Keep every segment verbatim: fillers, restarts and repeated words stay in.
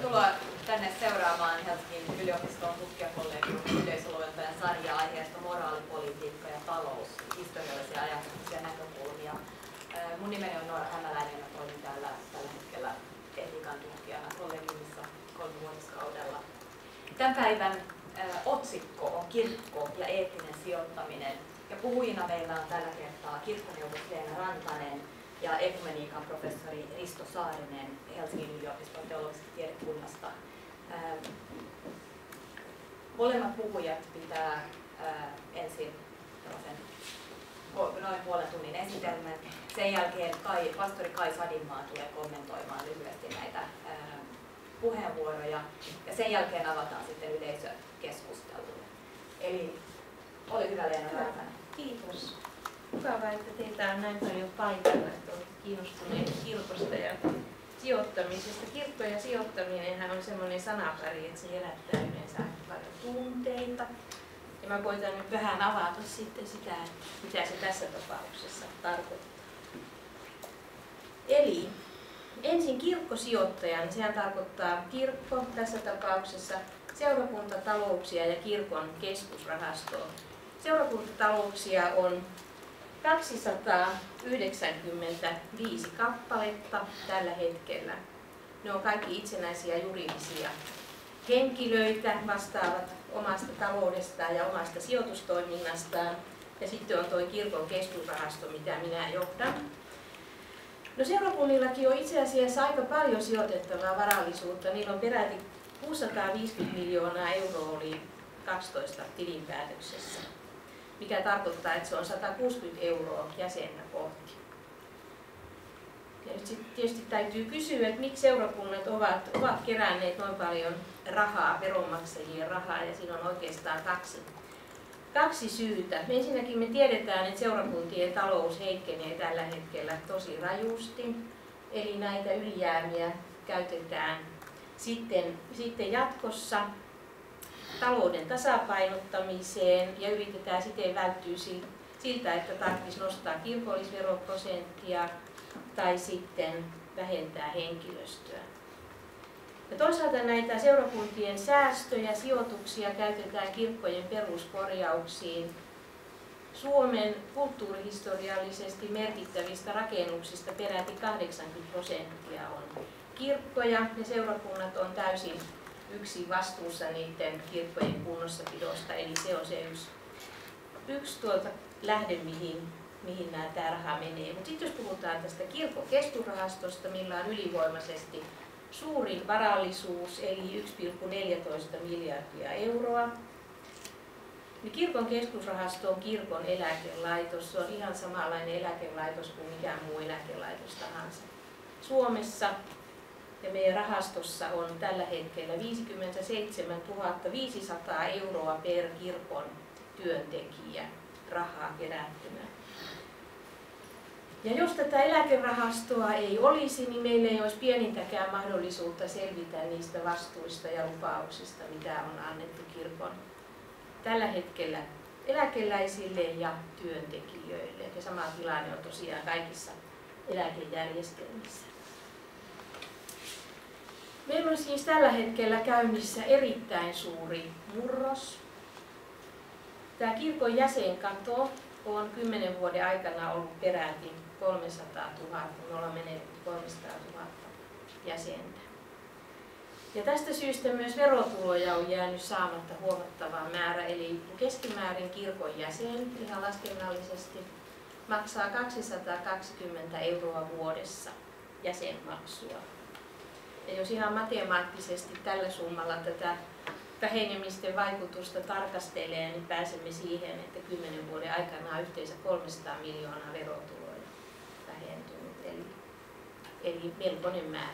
Tervetuloa tänne seuraamaan Helsingin yliopiston tutkijakollegiumin yleisöluentojen sarjaa aiheesta moraalipolitiikka ja talous, historiallisia ajatuksia ja näkökulmia. Mun nimeni on Noora Hämäläinen ja toimin täällä tällä hetkellä etiikan tutkijana kollegiumissa kolmivuotiskaudella. Tämän päivän otsikko on kirkko ja eettinen sijoittaminen. Ja puhujina meillä on tällä kertaa kirkkoneuvos Leena Rantanen ja ekumeniikan professori Risto Saarinen Helsingin yliopiston teologisesta tiedekunnasta. Molemmat puhujat pitää ensin noin puolen tunnin esitelmän. Sen jälkeen Kai, pastori Kai Sadinmaa tulee kommentoimaan lyhyesti näitä puheenvuoroja ja sen jälkeen avataan sitten yleisökeskustelulle. Eli ole hyvä, Leena Rantanen. Kiitos. Mukavaa, että teitä on näin paljon paikalla, että olette kiinnostuneet kirkosta ja sijoittamisesta. Kirkko ja sijoittaminenhan on semmoinen sanapari, että se herättää yleensä paljon tunteita. Ja mä koitan nyt vähän avata sitten sitä, että mitä se tässä tapauksessa tarkoittaa. Eli ensin kirkkosijoittajan, sehän tarkoittaa kirkko tässä tapauksessa, seurakuntatalouksia ja kirkon keskusrahastoa. Seurakuntatalouksia on kaksisataayhdeksänkymmentäviisi kappaletta tällä hetkellä. Ne on kaikki itsenäisiä juridisia henkilöitä, vastaavat omasta taloudestaan ja omasta sijoitustoiminnastaan. Ja sitten on tuo kirkon keskusrahasto, mitä minä johdan. No seurakunnillakin on itse asiassa aika paljon sijoitettavaa varallisuutta. Niillä on peräti kuusisataaviisikymmentä miljoonaa euroa oli kaksitoista tilinpäätöksessä, mikä tarkoittaa, että se on satakuusikymmentä euroa jäsenä kohti. Ja nyt sitten tietysti täytyy kysyä, että miksi seurakunnat ovat, ovat keränneet noin paljon rahaa, veronmaksajien rahaa, ja siinä on oikeastaan kaksi, kaksi syytä. Ensinnäkin me tiedetään, että seurakuntien talous heikkenee tällä hetkellä tosi rajusti, eli näitä ylijäämiä käytetään sitten, sitten jatkossa talouden tasapainottamiseen ja yritetään siten välttyä siltä, että tarvitsisi nostaa kirkollisveroprosenttia tai sitten vähentää henkilöstöä. Ja toisaalta näitä seurakuntien säästöjä, sijoituksia käytetään kirkkojen peruskorjauksiin. Suomen kulttuurihistoriallisesti merkittävistä rakennuksista peräti kahdeksankymmentä prosenttia on kirkkoja ja seurakunnat on täysin yksi vastuussa niiden kirkkojen kunnossapidosta, eli se on se yksi, yksi tuolta lähde, mihin, mihin nämä tämä raha menee. Mutta sitten jos puhutaan tästä kirkon keskusrahastosta, millä on ylivoimaisesti suurin varallisuus, eli yksi pilkku neljätoista miljardia euroa, niin kirkon keskusrahasto on kirkon eläkelaitos. Se on ihan samanlainen eläkelaitos kuin mikään muu eläkelaitos tahansa Suomessa. Ja meidän rahastossa on tällä hetkellä viisikymmentäseitsemäntuhatta viisisataa euroa per kirkon työntekijä rahaa kerättynä. Ja jos tätä eläkerahastoa ei olisi, niin meillä ei olisi pienintäkään mahdollisuutta selvitä niistä vastuista ja lupauksista, mitä on annettu kirkon tällä hetkellä eläkeläisille ja työntekijöille. Ja sama tilanne on tosiaan kaikissa eläkejärjestelmissä. Meillä on siis tällä hetkellä käynnissä erittäin suuri murros. Tämä kirkon jäsenkato on kymmenen vuoden aikana ollut peräti kolmesataatuhatta, me ollaan menetetty kolmesataatuhatta jäsentä. Ja tästä syystä myös verotuloja on jäänyt saamatta huomattava määrä, eli keskimäärin kirkon jäsen ihan laskennallisesti maksaa kaksisataakaksikymmentä euroa vuodessa jäsenmaksua. Ja jos ihan matemaattisesti tällä summalla tätä vähenemisten vaikutusta tarkastelee, niin pääsemme siihen, että kymmenen vuoden aikana on yhteensä kolmesataa miljoonaa verotuloja vähentynyt, eli, eli melkoinen määrä.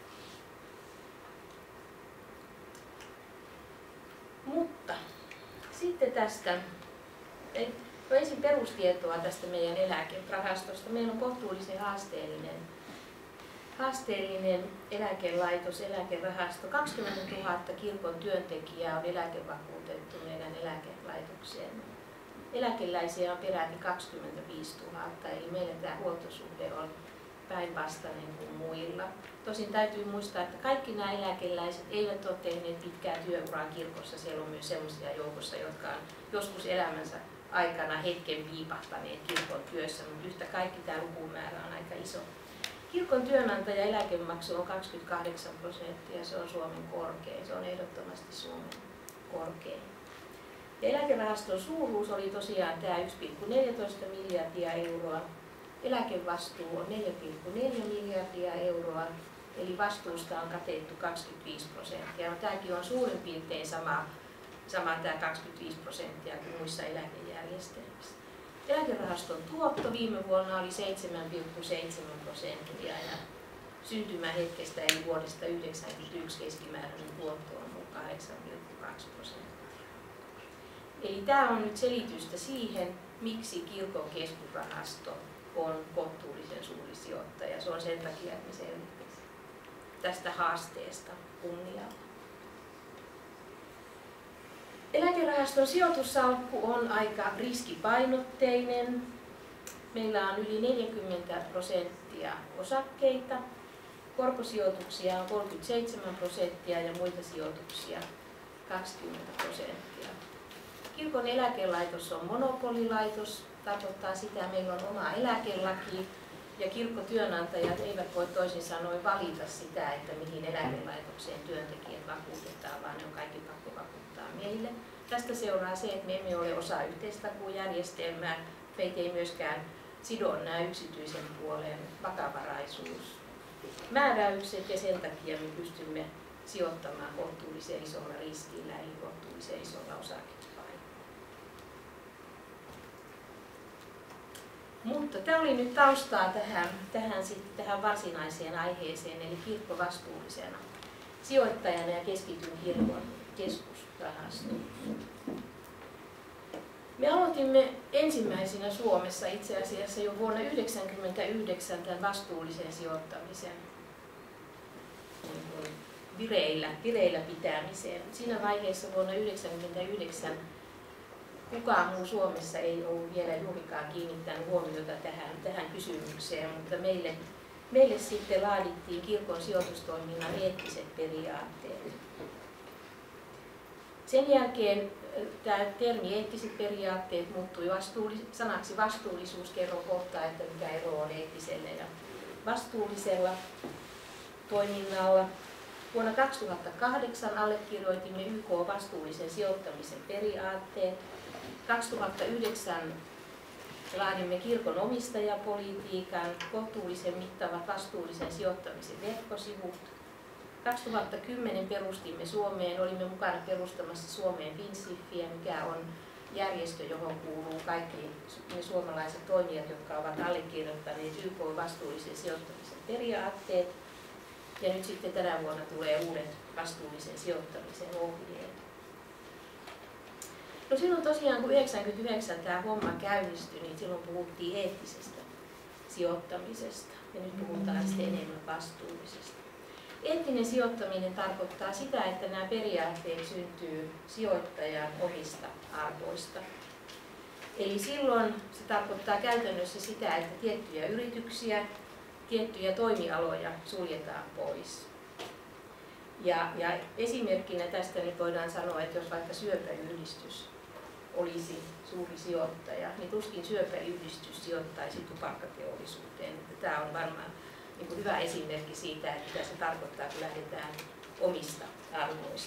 Mutta sitten tästä, no ensin perustietoa tästä meidän eläkerahastosta. Meillä on kohtuullisen haasteellinen Haasteellinen eläkelaitos, eläkerahasto. kaksikymmentätuhatta kirkon työntekijää on eläkevakuutettu meidän eläkelaitokseen. Eläkeläisiä on peräti kaksikymmentäviisituhatta, eli meillä tämä huoltosuhde on päinvastainen kuin muilla. Tosin täytyy muistaa, että kaikki nämä eläkeläiset eivät ole tehneet pitkää työuraa kirkossa. Siellä on myös sellaisia joukossa, jotka on joskus elämänsä aikana hetken viipahtaneet kirkon työssä, mutta yhtä kaikki tämä lukumäärä on aika iso. Kirkon työnantaja eläkemaksu on kaksikymmentäkahdeksan prosenttia, se on Suomen korkein, se on ehdottomasti Suomen korkein. Ja eläkerahaston suuruus oli tosiaan tämä yksi pilkku neljätoista miljardia euroa. Eläkevastuu on neljä pilkku neljä miljardia euroa, eli vastuusta on katettu kaksikymmentäviisi prosenttia. No, tämäkin on suurin piirtein sama, sama tämä kaksikymmentäviisi prosenttia kuin muissa eläkejärjestelmissä. Eläkerahaston tuotto viime vuonna oli seitsemän pilkku seitsemän prosenttia ja syntymähetkestä eli vuodesta yhdeksänkymmentäyksi keskimääräinen tuotto on kahdeksan pilkku kaksi prosenttia. Eli tämä on nyt selitystä siihen, miksi kirkon keskusrahasto on kohtuullisen suuri sijoittaja. Se on sen takia, että me selvittäisiin tästä haasteesta kunnialla. Eläkerahaston sijoitussalkku on aika riskipainotteinen. Meillä on yli neljäkymmentä prosenttia osakkeita, korkosijoituksia on kolmekymmentäseitsemän prosenttia ja muita sijoituksia kaksikymmentä prosenttia. Kirkon eläkelaitos on monopolilaitos, tarkoittaa sitä, että meillä on oma eläkelaki ja kirkkotyönantajat eivät voi toisin sanoen valita sitä, että mihin eläkelaitokseen työntekijät vakuutetaan, vaan ne on kaikki pakko vakuuttaa meille. Tästä seuraa se, että me emme ole osa yhteistakuujärjestelmää, meitä ei myöskään sido nämä yksityisen puolen vakavaraisuusmääräykset ja sen takia me pystymme sijoittamaan kohtuullisen isolla riskillä eli kohtuullisen isolla osakepainolla. Mutta tämä oli nyt taustaa tähän, tähän, sitten, tähän varsinaiseen aiheeseen, eli kirkko vastuullisena sijoittajana ja keskityn kirkon keskusrahastoon. Me aloitimme ensimmäisenä Suomessa itse asiassa jo vuonna yhdeksänkymmentäyhdeksän tämän vastuullisen sijoittamisen vireillä, vireillä pitämiseen. Siinä vaiheessa vuonna yhdeksänkymmentäyhdeksän kukaan muu Suomessa ei ollut vielä juurikaan kiinnittänyt huomiota tähän, tähän kysymykseen, mutta meille, meille sitten laadittiin kirkon sijoitustoiminnan eettiset periaatteet. Sen jälkeen tämä termi eettiset periaatteet muuttui vastuullis- sanaksi vastuullisuus. Kerron kohta, että mikä ero on eettisellä ja vastuullisella toiminnalla. Vuonna kaksituhattakahdeksan allekirjoitimme Y K:n vastuullisen sijoittamisen periaatteet. kaksituhattayhdeksän laadimme kirkon omistajapolitiikan, kohtuullisen mittavat vastuullisen sijoittamisen verkkosivut. kaksituhattakymmenen perustimme Suomeen, olimme mukana perustamassa Suomeen FinSIFiä, mikä on järjestö, johon kuuluu kaikki ne suomalaiset toimijat, jotka ovat allekirjoittaneet Y K:n vastuullisen sijoittamisen periaatteet. Ja nyt sitten tänä vuonna tulee uudet vastuullisen sijoittamisen ohjeet. No silloin tosiaan, kun yhdeksänkymmentäyhdeksän tämä homma käynnistyi, niin silloin puhuttiin eettisestä sijoittamisesta. Ja nyt puhutaan sitten enemmän vastuullisesta. Eettinen sijoittaminen tarkoittaa sitä, että nämä periaatteet syntyy sijoittajan omista arvoista. Eli silloin se tarkoittaa käytännössä sitä, että tiettyjä yrityksiä, tiettyjä toimialoja suljetaan pois. Ja, ja esimerkkinä tästä nyt voidaan sanoa, että jos vaikka syöpäyhdistys olisi suuri sijoittaja, niin tuskin syöpäyhdistys sijoittaisi tupakkateollisuuteen. Tämä on varmaan niin kuin hyvä esimerkki siitä, että mitä se tarkoittaa, kun lähdetään omista arvoista.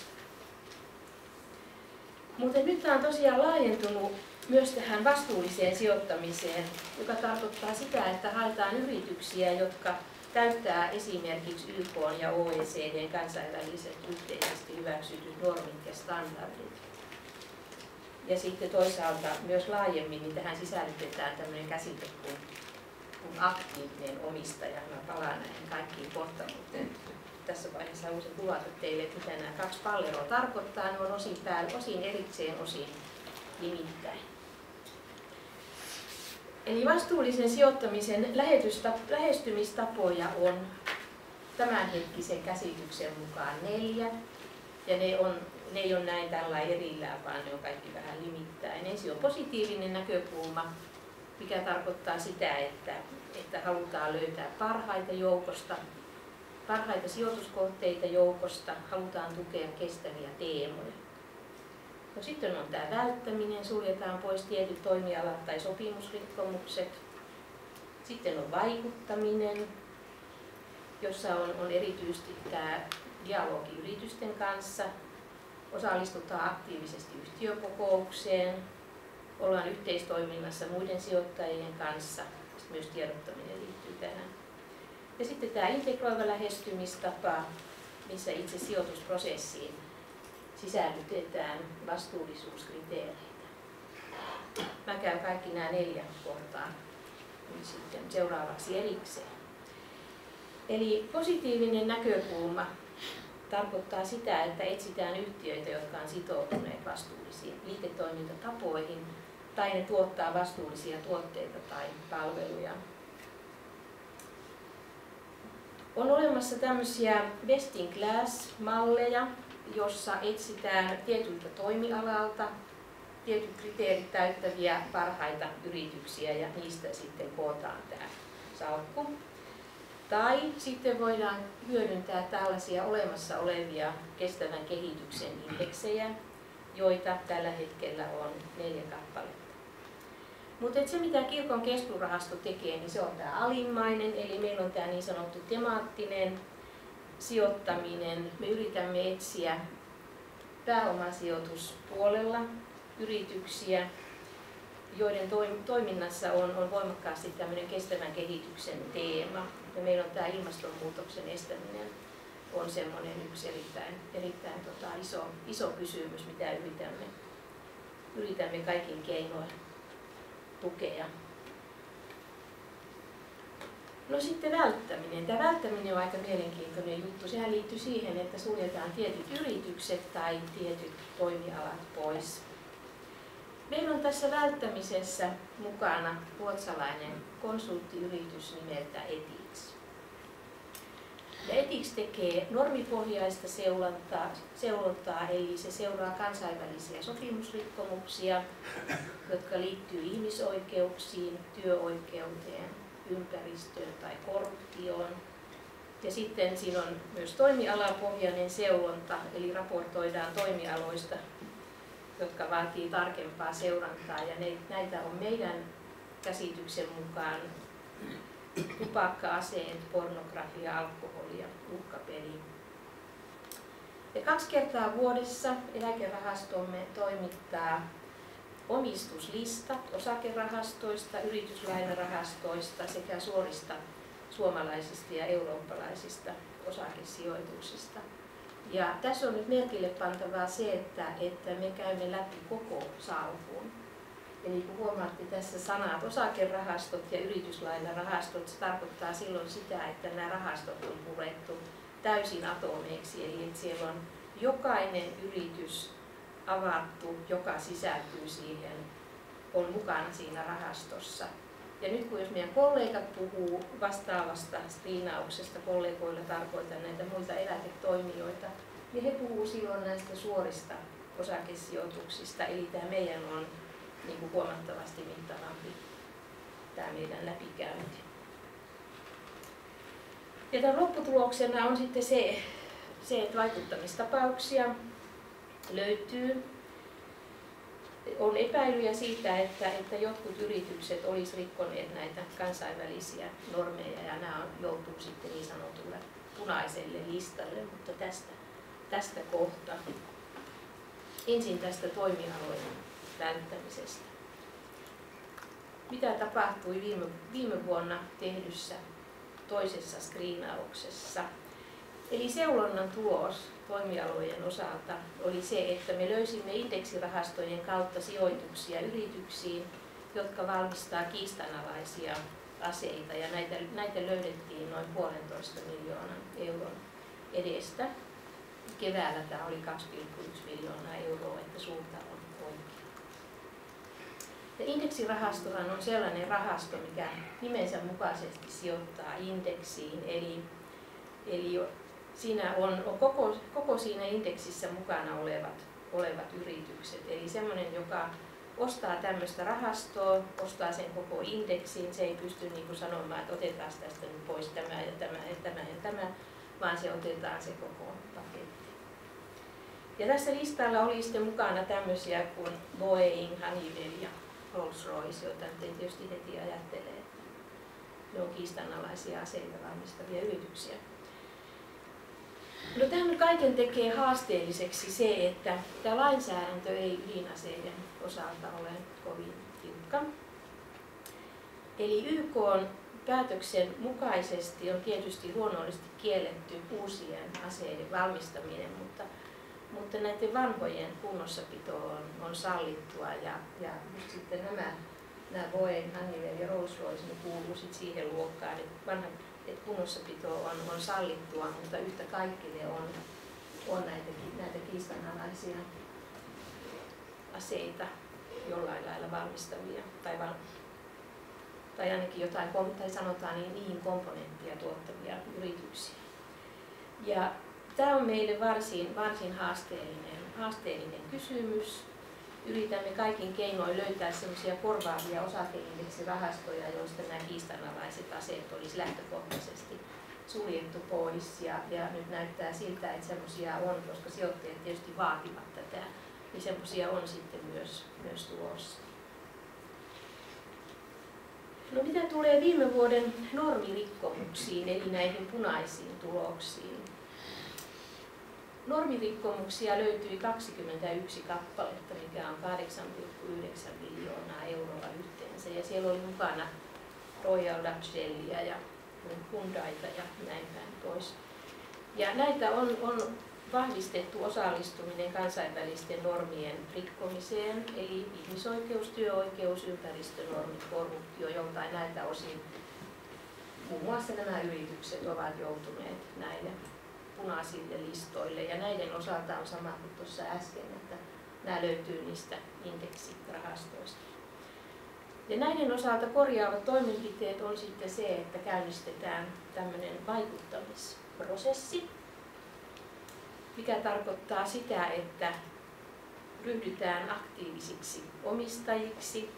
Mutta nyt tämä on tosiaan laajentunut myös tähän vastuulliseen sijoittamiseen, joka tarkoittaa sitä, että haetaan yrityksiä, jotka täyttää esimerkiksi Y K:n ja O E C D:n kansainväliset yhteisesti hyväksytyt normit ja standardit. Ja sitten toisaalta myös laajemmin niin tähän sisällytetään tämmöinen käsite kuin, kuin aktiivinen omistaja. Mä palaan näihin kaikkiin kohta, mutta tässä vaiheessa haluaisin kuvata teille, että mitä nämä kaksi palleroa tarkoittaa. Ne on osin päällä, osin erikseen, osin nimittäin. Eli vastuullisen sijoittamisen lähestymistapoja on tämänhetkisen käsityksen mukaan neljä. Ja ne, on, ne ei ole näin tällä erillään, vaan ne on kaikki vähän limittäin. Ensin on positiivinen näkökulma, mikä tarkoittaa sitä, että, että halutaan löytää parhaita joukosta, parhaita sijoituskohteita joukosta, halutaan tukea kestäviä teemoja. No sitten on tämä välttäminen, suljetaan pois tietyt toimialat tai sopimusrikkomukset. Sitten on vaikuttaminen, jossa on, on erityisesti tämä dialogi yritysten kanssa. Osallistutaan aktiivisesti yhtiökokoukseen, ollaan yhteistoiminnassa muiden sijoittajien kanssa, myös tiedottaminen liittyy tähän. Ja sitten tämä integroiva lähestymistapa, missä itse sijoitusprosessiin sisällytetään vastuullisuuskriteereitä. Mä käyn kaikki nämä neljä kohtaa sitten seuraavaksi erikseen. Eli positiivinen näkökulma tarkoittaa sitä, että etsitään yhtiöitä, jotka on sitoutuneet vastuullisiin liiketoimintatapoihin tai ne tuottaa vastuullisia tuotteita tai palveluja. On olemassa tämmöisiä best in class-malleja, jossa etsitään tietyltä toimialalta tietyt kriteerit täyttäviä parhaita yrityksiä ja niistä sitten kootaan tämä salkku. Tai sitten voidaan hyödyntää tällaisia olemassa olevia kestävän kehityksen indeksejä, joita tällä hetkellä on neljä kappaletta. Mutta se mitä Kirkon keskusrahasto tekee, niin se on tämä alimmainen, eli meillä on tämä niin sanottu temaattinen sijoittaminen. Me yritämme etsiä pääomasijoituspuolella yrityksiä, joiden toiminnassa on, on voimakkaasti tämmöinen kestävän kehityksen teema. Ja meillä on tämä ilmastonmuutoksen estäminen on semmoinen yksi erittäin, erittäin tota, iso, iso kysymys, mitä yritämme, yritämme kaikin keinoin tukea. No sitten välttäminen. Tämä välttäminen on aika mielenkiintoinen juttu. Sehän liittyy siihen, että suljetaan tietyt yritykset tai tietyt toimialat pois. Meillä on tässä välttämisessä mukana ruotsalainen konsulttiyritys nimeltä Ethics. Ja Ethics tekee normipohjaista seulontaa, seulontaa, eli se seuraa kansainvälisiä sopimusrikkomuksia, jotka liittyy ihmisoikeuksiin, työoikeuteen, ympäristöön tai korruptioon. Ja sitten siinä on myös toimialapohjainen seulonta, eli raportoidaan toimialoista, jotka vaatii tarkempaa seurantaa, ja ne, näitä on meidän käsityksen mukaan tupakka, aseet, pornografia, alkoholi ja uhkapeli. Ja kaksi kertaa vuodessa eläkerahastomme toimittaa omistuslistat osakerahastoista, yrityslainarahastoista sekä suorista suomalaisista ja eurooppalaisista osakesijoituksista. Ja tässä on nyt merkille pantavaa se, että, että me käymme läpi koko salkun. Eli kun huomaatte tässä sanat osakerahastot ja yrityslainarahastot, se tarkoittaa silloin sitä, että nämä rahastot on purettu täysin atomeiksi. Eli että siellä on jokainen yritys avattu, joka sisältyy siihen, on mukana siinä rahastossa. Ja nyt kun jos meidän kollegat puhuu vastaavasta striinauksesta, kollegoilla tarkoitan näitä muita eläketoimijoita, niin he puhuu silloin näistä suorista osakesijoituksista, eli tämä meidän on niin kuin huomattavasti mittavampi tämä meidän läpikäynti. Ja tämän lopputuloksena on sitten se, se että vaikuttamistapauksia löytyy. On epäilyjä siitä, että, että jotkut yritykset olisivat rikkoneet näitä kansainvälisiä normeja ja nämä joutuu sitten niin sanotulle punaiselle listalle, mutta tästä, tästä kohta. Ensin tästä toimialojen välttämisestä. Mitä tapahtui viime, viime vuonna tehdyssä toisessa screenauksessa? Eli seulonnan tulos toimialojen osalta oli se, että me löysimme indeksirahastojen kautta sijoituksia yrityksiin, jotka valmistaa kiistanalaisia aseita, ja näitä, näitä löydettiin noin puolentoista miljoonan euron edestä. Keväällä tämä oli kaksi pilkku yksi miljoonaa euroa, että suunta on oikea. Ja indeksirahastohan on sellainen rahasto, mikä nimensä mukaisesti sijoittaa indeksiin, eli, eli siinä on, on koko, koko siinä indeksissä mukana olevat, olevat yritykset, eli semmoinen, joka ostaa tämmöistä rahastoa, ostaa sen koko indeksin, se ei pysty niin kuin sanomaan, että otetaan tästä nyt pois tämä ja tämä ja tämä ja tämä, vaan se otetaan se koko paketti. Ja tässä listalla oli sitten mukana tämmöisiä kuin Boeing, Honeywell ja Rolls-Royce, joita nyt ei tietysti heti ajattele, että ne on kiistanalaisia aseita valmistavia yrityksiä. No tämän kaiken tekee haasteelliseksi se, että tämä lainsäädäntö ei ydinaseiden osalta ole kovin tiukka. Eli Y K:n päätöksen mukaisesti on tietysti luonnollisesti kielletty uusien aseiden valmistaminen, mutta, mutta näiden vanhojen kunnossapito on, on sallittua ja, ja just sitten nämä, nämä Boeing, Honeywell ja Rolls-Royce ne kuuluu sitten siihen luokkaan, että vanhat että kunnossapito on, on sallittua, mutta yhtä kaikki ne on, on näitä, näitä kiistanalaisia aseita jollain lailla valmistavia tai, val, tai ainakin jotain, tai sanotaan niin, niihin komponenttia tuottavia yrityksiä. Ja tämä on meille varsin, varsin haasteellinen, haasteellinen kysymys. Yritämme kaikin keinoin löytää sellaisia korvaavia osakeindeksirahastoja, joista nämä kiistanalaiset aseet olisi lähtökohtaisesti suljettu pois. Ja, ja nyt näyttää siltä, että sellaisia on, koska sijoittajat tietysti vaativat tätä, niin sellaisia on sitten myös, myös tulossa. No mitä tulee viime vuoden normirikkomuksiin, eli näihin punaisiin tuloksiin? Normirikkomuksia löytyi kaksikymmentäyksi kappaletta, mikä on kahdeksan pilkku yhdeksän miljoonaa euroa yhteensä. Ja siellä oli mukana Royal Dutch Shellia ja Hyundaita ja näin päin pois. Ja näitä on, on vahvistettu osallistuminen kansainvälisten normien rikkomiseen, eli ihmisoikeus, työoikeus, ympäristönormit, korruptio, joltain näiltä osin. Muun muassa nämä yritykset ovat joutuneet näille punaisille listoille ja näiden osalta on sama kuin tuossa äsken, että nämä löytyy niistä indeksirahastoista. Ja näiden osalta korjaavat toimenpiteet on sitten se, että käynnistetään tämmöinen vaikuttamisprosessi, mikä tarkoittaa sitä, että ryhdytään aktiivisiksi omistajiksi.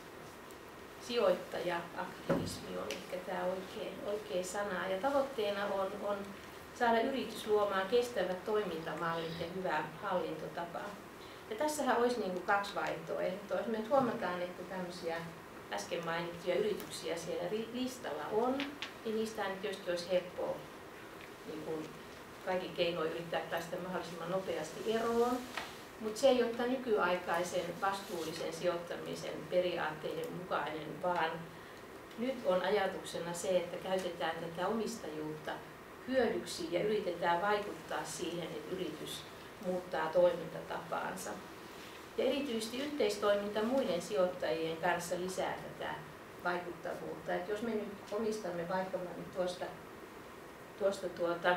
Sijoittaja-aktivismi on ehkä tämä oikea, oikea sana ja tavoitteena on, on saada yritys luomaan kestävät toimintamallit ja hyvä hallintotapa. Ja tässähän olisi niin kuin kaksi vaihtoehtoa. Me huomataan, että tämmöisiä äsken mainittuja yrityksiä siellä listalla on, niin niistä nyt tietysti olisi helppoa niin kuin kaikki keinoin yrittää päästä mahdollisimman nopeasti eroon. Mutta se ei ole nykyaikaisen vastuullisen sijoittamisen periaatteiden mukainen, vaan nyt on ajatuksena se, että käytetään tätä omistajuutta hyödyksi ja yritetään vaikuttaa siihen, että yritys muuttaa toimintatapaansa. Ja erityisesti yhteistoiminta muiden sijoittajien kanssa lisää tätä vaikuttavuutta. Et jos me nyt omistamme vaikka tuosta, tuosta tuota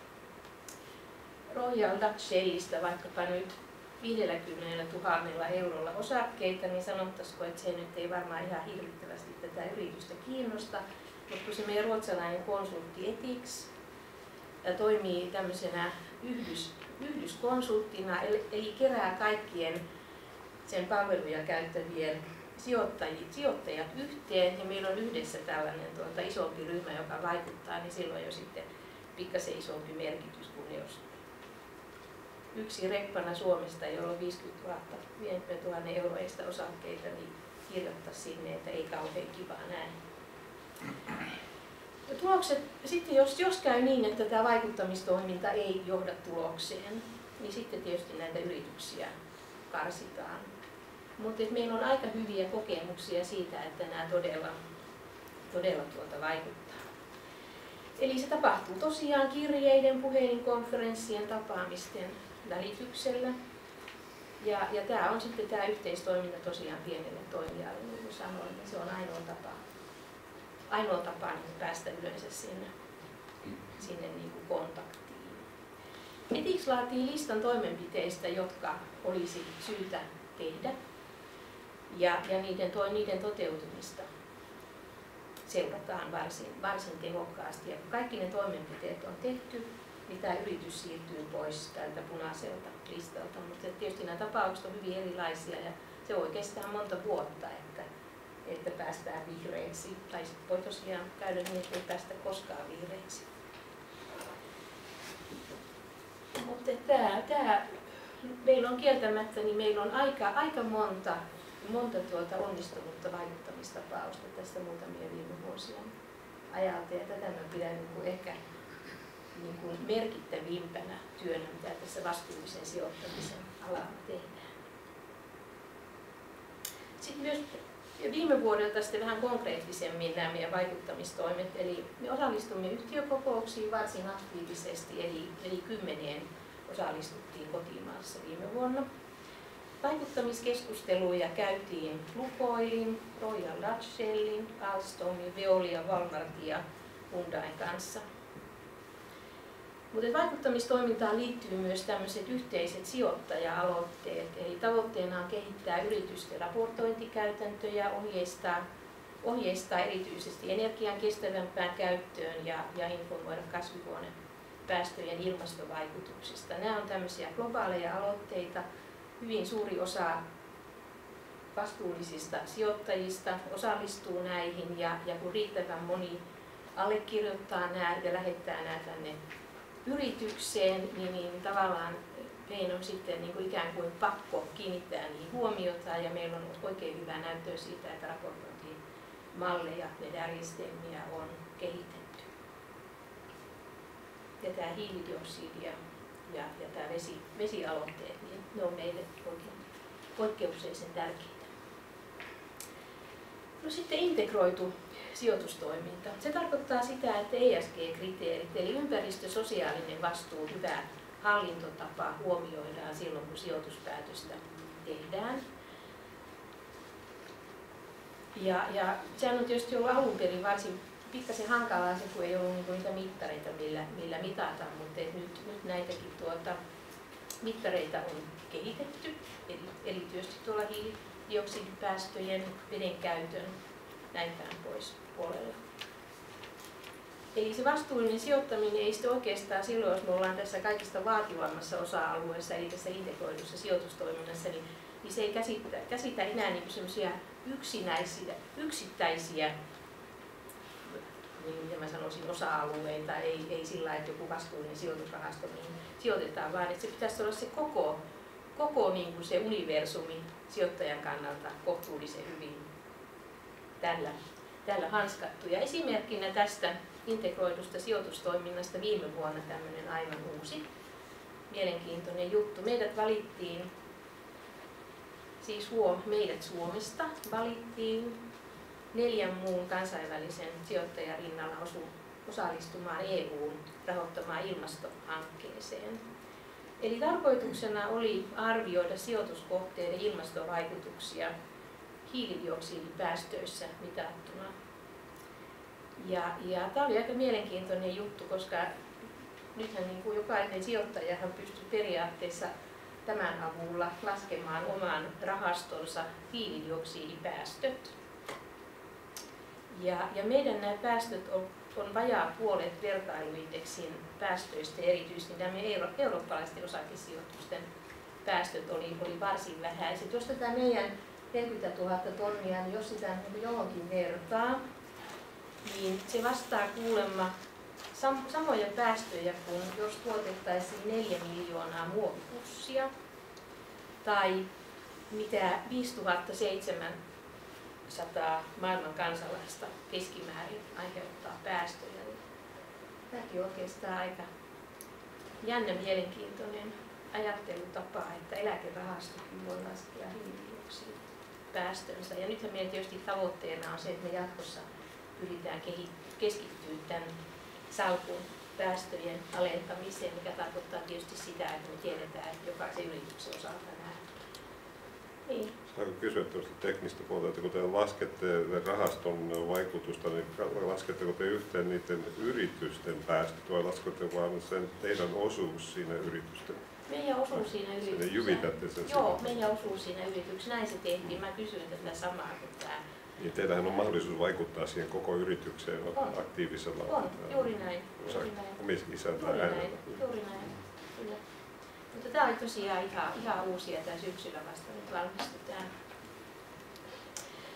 Royal Dutch Shellistä vaikkapa nyt viidelläkymmenellätuhannella eurolla osakkeita, niin sanottaisiko, että se nyt ei varmaan ihan hirvittävästi tätä yritystä kiinnosta. Mutta kun se meidän ruotsalainen konsultti Ethics toimii tämmöisenä yhdys, yhdyskonsulttina, eli kerää kaikkien sen palveluja käyttävien sijoittajat, sijoittajat yhteen, ja meillä on yhdessä tällainen tuota, isompi ryhmä, joka vaikuttaa, niin silloin jo sitten pikkasen isompi merkitys kuin jos yksi reppana Suomesta, jolla on viisikymmentätuhatta euroista osakkeita, niin kirjoittaa sinne, että ei kauhean kiva näin. Ja tulokset, sitten jos, jos käy niin, että tämä vaikuttamistoiminta ei johda tulokseen, niin sitten tietysti näitä yrityksiä karsitaan. Mutta meillä on aika hyviä kokemuksia siitä, että nämä todella, todella tuota vaikuttaa. Eli se tapahtuu tosiaan kirjeiden, puhelinkonferenssien, tapaamisten välityksellä. Ja, ja tämä on sitten tämä yhteistoiminta tosiaan pienelle toimijalle, niin kuin sanoin, se on ainoa tapa, ainoa tapa niin päästä yleensä sinne, sinne niin kuin kontaktiin. Ethics laatii listan toimenpiteistä, jotka olisi syytä tehdä, ja, ja niiden, to, niiden toteutumista seurataan varsin, varsin tehokkaasti. Ja kun kaikki ne toimenpiteet on tehty, niin tämä yritys siirtyy pois tältä punaiselta listalta. Mutta tietysti nämä tapaukset ovat hyvin erilaisia ja se voi kestää monta vuotta, että, että päästään vihreiksi. Tai sitten voi tosiaan käydä niin, että ei päästä koskaan vihreiksi. Mutta tämä, tämä, meillä on kieltämättä, niin meillä on aika, aika monta, monta tuota onnistunutta vaikuttamistapausta tästä muutamia viime vuosien ajalta. Ja tätä mä pidän niin kuin ehkä niin kuin merkittävimpänä työnä, mitä tässä vastuullisen sijoittamisen alalla tehdään. Sitten myös viime vuodelta sitten vähän konkreettisemmin nämä meidän vaikuttamistoimet, eli me osallistumme yhtiökokouksiin varsin aktiivisesti, eli, eli kymmeneen osallistuttiin kotimaassa viime vuonna. Vaikuttamiskeskusteluja käytiin Lukoilin, Royal Dutch Shellin, Alstomin, Veolia, Walmartin ja Hyundain kanssa. Mutta vaikuttamistoimintaan liittyy myös tämmöiset yhteiset sijoittaja-aloitteet, eli tavoitteena on kehittää yritysten raportointikäytäntöjä, ohjeistaa, ohjeistaa erityisesti energian kestävämpään käyttöön ja, ja informoida kasvihuonepäästöjen ilmastovaikutuksista. Nämä on tämmöisiä globaaleja aloitteita. Hyvin suuri osa vastuullisista sijoittajista osallistuu näihin ja, ja kun riittävän moni allekirjoittaa nämä ja lähettää nämä tänne yritykseen, niin, niin tavallaan meidän on sitten niin kuin ikään kuin pakko kiinnittää niihin huomiota ja meillä on oikein hyvä näyttöä siitä, että raportointimalleja ja järjestelmiä on kehitetty. Ja tämä hiilidioksidi ja, ja, ja tämä vesi, vesialoitteet, niin ne on meille oikein poikkeuksellisen tärkeitä. No sitten integroitu sijoitustoiminta. Se tarkoittaa sitä, että E S G-kriteerit eli ympäristö, sosiaalinen vastuu, hyvä hallintotapa huomioidaan silloin, kun sijoituspäätöstä tehdään. Ja, ja sehän on tietysti ollut alun perin varsin pikkasen hankalaa se, kun ei ollut niinku niitä mittareita, millä, millä mitata, mutta nyt, nyt näitäkin tuota, mittareita on kehitetty, erityisesti tuolla hiilidioksidipäästöjen, veden käytön, näin päin pois puolella. Eli se vastuullinen sijoittaminen ei sitten oikeastaan silloin, jos me ollaan tässä kaikista vaativammassa osa-alueessa, eli tässä integroidussa sijoitustoiminnassa, niin, niin se ei käsitä, käsitä enää niin semmoisia yksinäisiä, yksittäisiä niin mitä mä sanoisin, osa-alueita, ei, ei sillä, että joku vastuullinen sijoitusrahasto niin sijoitetaan, vaan että se pitäisi olla se koko, koko niin kuin se universumi sijoittajan kannalta kohtuullisen hyvin tällä, tällä hanskattu. Ja esimerkkinä tästä integroidusta sijoitustoiminnasta viime vuonna tämmöinen aivan uusi, mielenkiintoinen juttu. Meidät valittiin, siis huom, meidät Suomesta valittiin neljän muun kansainvälisen sijoittajan rinnalla osu, osallistumaan E U:n rahoittamaan ilmastohankkeeseen. Eli tarkoituksena oli arvioida sijoituskohteiden ilmastovaikutuksia hiilidioksidipäästöissä mitattuna. Ja, ja tämä oli aika mielenkiintoinen juttu, koska nythän niin kuin jokainen sijoittajahan pystyy periaatteessa tämän avulla laskemaan oman rahastonsa hiilidioksidipäästöt. Ja, ja meidän nämä päästöt on, on vajaa puolet vertailuindeksin päästöistä, erityisesti nämä euro, eurooppalaisten osakesijoitusten päästöt oli, oli varsin vähäiset. Jos tätä meidän neljäkymmentätuhatta tonnia, niin jos sitä johonkin vertaa, niin se vastaa kuulemma sam, samoja päästöjä kuin jos tuotettaisiin neljä miljoonaa muovipussia tai mitä viisituhattaseitsemänsataa maailman kansalaista keskimäärin aiheuttaa päästöjä. Tämäkin on oikeastaan aika jännä mielenkiintoinen ajattelutapa, että eläkerahastokin voi laskea hiilidioksidipäästönsä. Ja nythän meidän tietysti tavoitteena on se, että me jatkossa pyritään keskittyä tämän salkun päästöjen alentamiseen, mikä tarkoittaa tietysti sitä, että me tiedetään, että jokaisen yrityksen osalta nämä. Niin. Saanko kysyä tuosta teknistä puolta, että kun te laskette rahaston vaikutusta, niin lasketteko te yhteen niiden yritysten päästöt vai lasketteko vaan sen teidän osuus siinä yritysten? Meidän osuus siinä yrityksessä. Sinne jyvitätte sen. Joo, meidän osuus siinä yrityksessä. Näin se tehtiin. Mä kysyin tätä samaa kuin tämä. Niin teillähän on mahdollisuus vaikuttaa siihen koko yritykseen on. aktiivisella. On, juuri näin. Juuri näin. Omisisältään juuri näin. Juuri näin. Kyllä. Mutta tämä oli tosiaan ihan, ihan uusia tämä syksyllä vasta nyt valmistutaan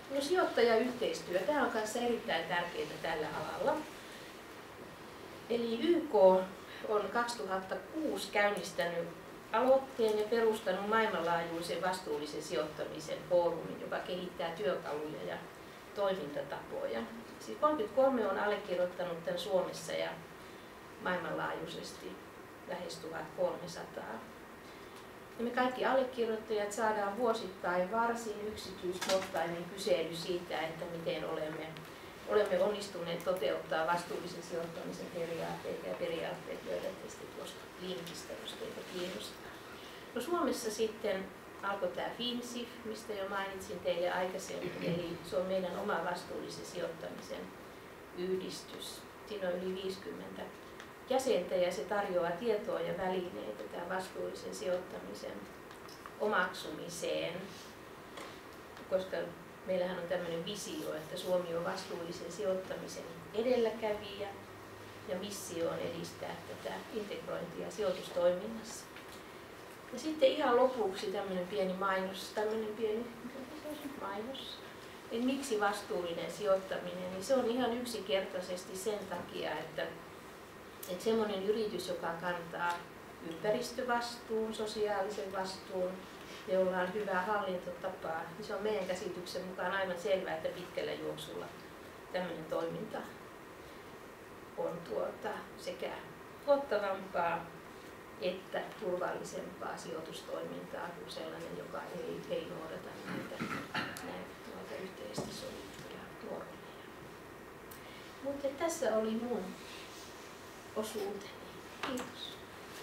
No, sijoittajayhteistyö, tämä on kanssa erittäin tärkeää tällä alalla. Eli Y K on kaksituhattakuusi käynnistänyt aloitteen ja perustanut maailmanlaajuisen vastuullisen sijoittamisen foorumin, joka kehittää työkaluja ja toimintatapoja. Siis kolmekymmentäkolme on allekirjoittanut tämän Suomessa ja maailmanlaajuisesti lähes tuhatkolmesataa. Ja me kaikki allekirjoittajat saadaan vuosittain varsin yksityiskohtainen kysely siitä, että miten olemme, olemme onnistuneet toteuttaa vastuullisen sijoittamisen periaatteita ja periaatteet löydätte sitten tuosta linkistä, jos teitä kiinnostaa. No, Suomessa sitten alkoi tämä FinSIF, mistä jo mainitsin teille aikaisemmin, eli se on meidän oma vastuullisen sijoittamisen yhdistys. Siinä on yli viisikymmentä jäsentä ja se tarjoaa tietoa ja välineitä tämän vastuullisen sijoittamisen omaksumiseen, koska meillähän on tämmöinen visio, että Suomi on vastuullisen sijoittamisen edelläkävijä ja missio on edistää tätä integrointia sijoitustoiminnassa. Ja sitten ihan lopuksi tämmöinen pieni mainos, tämmöinen pieni mainos. Eli miksi vastuullinen sijoittaminen? Niin se on ihan yksinkertaisesti sen takia, että, että semmoinen yritys, joka kantaa ympäristövastuun, sosiaalisen vastuun, jolla on hyvää hallintotapaa, niin se on meidän käsityksen mukaan aivan selvää, että pitkällä juoksulla tämmöinen toiminta on tuota sekä tuottavampaa että turvallisempaa sijoitustoimintaa kuin sellainen, joka ei, ei noudata näitä, näitä yhteisesti sovittuja normeja. Mutta tässä oli mun osuuteni. Kiitos.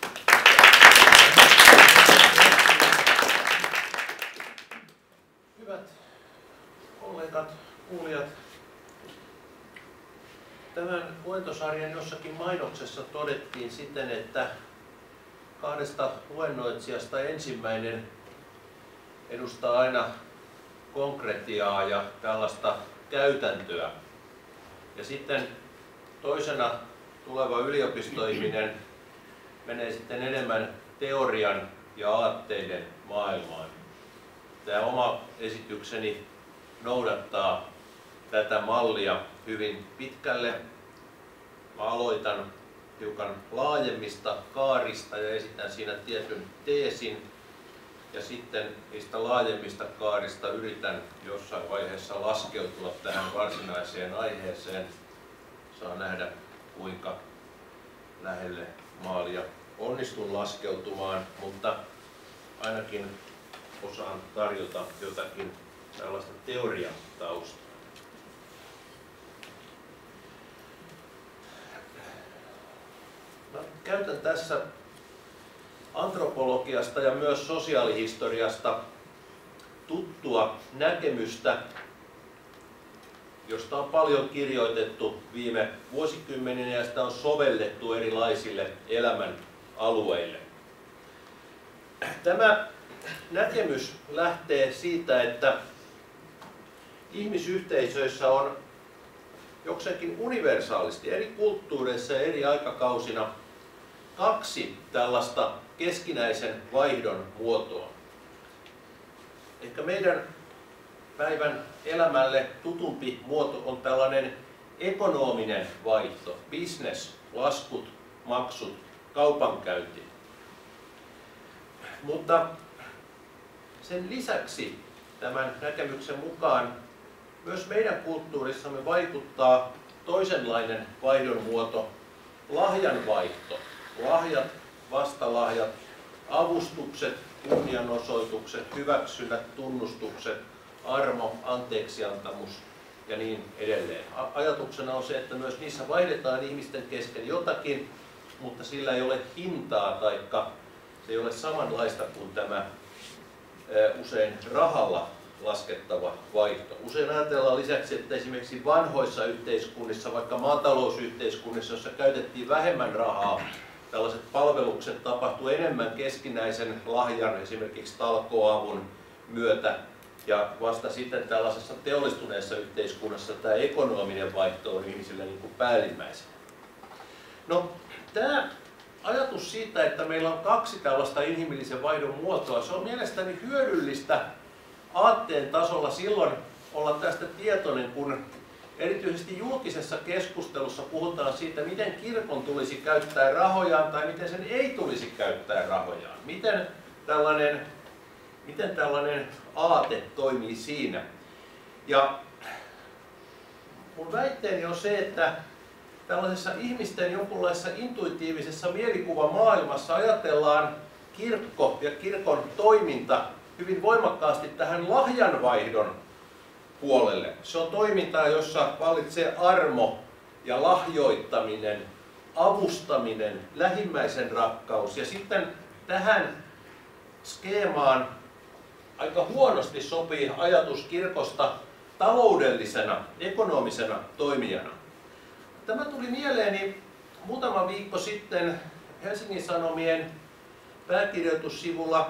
Hyvät kollegat, kuulijat, tämän luentosarjan jossakin mainoksessa todettiin siten, että kahdesta luennoitsijasta ensimmäinen edustaa aina konkretiaa ja tällaista käytäntöä. Ja sitten toisena tuleva yliopistoihminen menee sitten enemmän teorian ja aatteiden maailmaan. Tämä oma esitykseni noudattaa tätä mallia hyvin pitkälle. Mä aloitan hiukan laajemmista kaarista ja esitän siinä tietyn teesin. Ja sitten niistä laajemmista kaarista yritän jossain vaiheessa laskeutua tähän varsinaiseen aiheeseen. Saa nähdä, kuinka lähelle maalia onnistun laskeutumaan, mutta ainakin osaan tarjota jotakin tällaista teoriataustaa. Mä käytän tässä antropologiasta ja myös sosiaalihistoriasta tuttua näkemystä, josta on paljon kirjoitettu viime vuosikymmeninä ja sitä on sovellettu erilaisille elämän alueille. Tämä näkemys lähtee siitä, että ihmisyhteisöissä on jokseenkin universaalisti eri kulttuureissa ja eri aikakausina kaksi tällaista keskinäisen vaihdon muotoa. Ehkä meidän päivän elämälle tutumpi muoto on tällainen ekonominen vaihto, business, laskut, maksut, kaupankäynti. Mutta sen lisäksi tämän näkemyksen mukaan myös meidän kulttuurissamme vaikuttaa toisenlainen vaihdon muoto, lahjanvaihto. Lahjat, vastalahjat, avustukset, kunnianosoitukset, hyväksynnät, tunnustukset, armo, anteeksiantamus ja niin edelleen. Ajatuksena on se, että myös niissä vaihdetaan ihmisten kesken jotakin, mutta sillä ei ole hintaa taikka se ei ole samanlaista kuin tämä usein rahalla laskettava vaihto. Usein ajatellaan lisäksi, että esimerkiksi vanhoissa yhteiskunnissa, vaikka maatalousyhteiskunnissa, jossa käytettiin vähemmän rahaa, tällaiset palvelukset tapahtuu enemmän keskinäisen lahjan, esimerkiksi talkooavun myötä. Ja vasta sitten tällaisessa teollistuneessa yhteiskunnassa tämä ekonominen vaihto on ihmisille niin kuin päällimmäisenä. No, tämä ajatus siitä, että meillä on kaksi tällaista inhimillisen vaihdon muotoa, se on mielestäni hyödyllistä aatteen tasolla silloin, olla tästä tietoinen, kun erityisesti julkisessa keskustelussa puhutaan siitä, miten kirkon tulisi käyttää rahojaan tai miten sen ei tulisi käyttää rahojaan. Miten tällainen, miten tällainen aate toimii siinä. Ja mun väitteeni on se, että tällaisessa ihmisten jonkunlaisessa intuitiivisessa mielikuvamaailmassa ajatellaan kirkko ja kirkon toiminta hyvin voimakkaasti tähän lahjanvaihdon puolelle. Se on toimintaa, jossa vallitsee armo ja lahjoittaminen, avustaminen, lähimmäisen rakkaus. Ja sitten tähän skeemaan aika huonosti sopii ajatus kirkosta taloudellisena, ekonomisena toimijana. Tämä tuli mieleeni muutama viikko sitten Helsingin Sanomien pääkirjoitussivulla.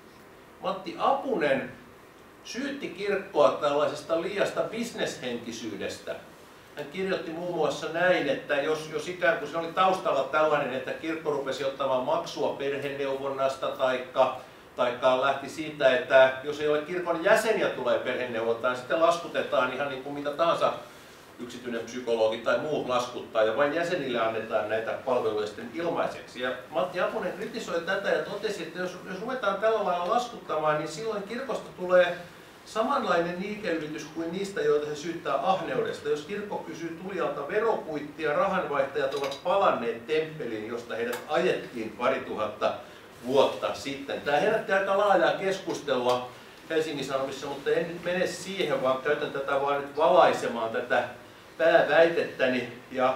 Matti Apunen syytti kirkkoa tällaisesta liiasta bisneshenkisyydestä. Hän kirjoitti muun muassa näin, että jos, jos ikään kuin se oli taustalla tällainen, että kirkko rupesi ottamaan maksua perheneuvonnasta taikka, taikka lähti siitä, että jos ei ole kirkon jäseniä tulee perheneuvontaan, niin sitten laskutetaan ihan niin kuin mitä tahansa yksityinen psykologi tai muu laskuttaa ja vain jäsenille annetaan näitä palveluja sitten ilmaiseksi. Ja Matti Apunen kritisoi tätä ja totesi, että jos, jos ruvetaan tällä lailla laskuttamaan, niin silloin kirkosta tulee samanlainen liikeyritys kuin niistä, joita se syyttää ahneudesta. Jos kirkko kysyy tulijalta verokuittia, rahanvaihtajat ovat palanneet temppeliin, josta heidät ajettiin pari tuhatta vuotta sitten. Tämä herätti aika laajaa keskustelua Helsingin Sanomissa, mutta en nyt mene siihen, vaan käytän tätä vain nyt valaisemaan tätä pääväitettäni. Ja,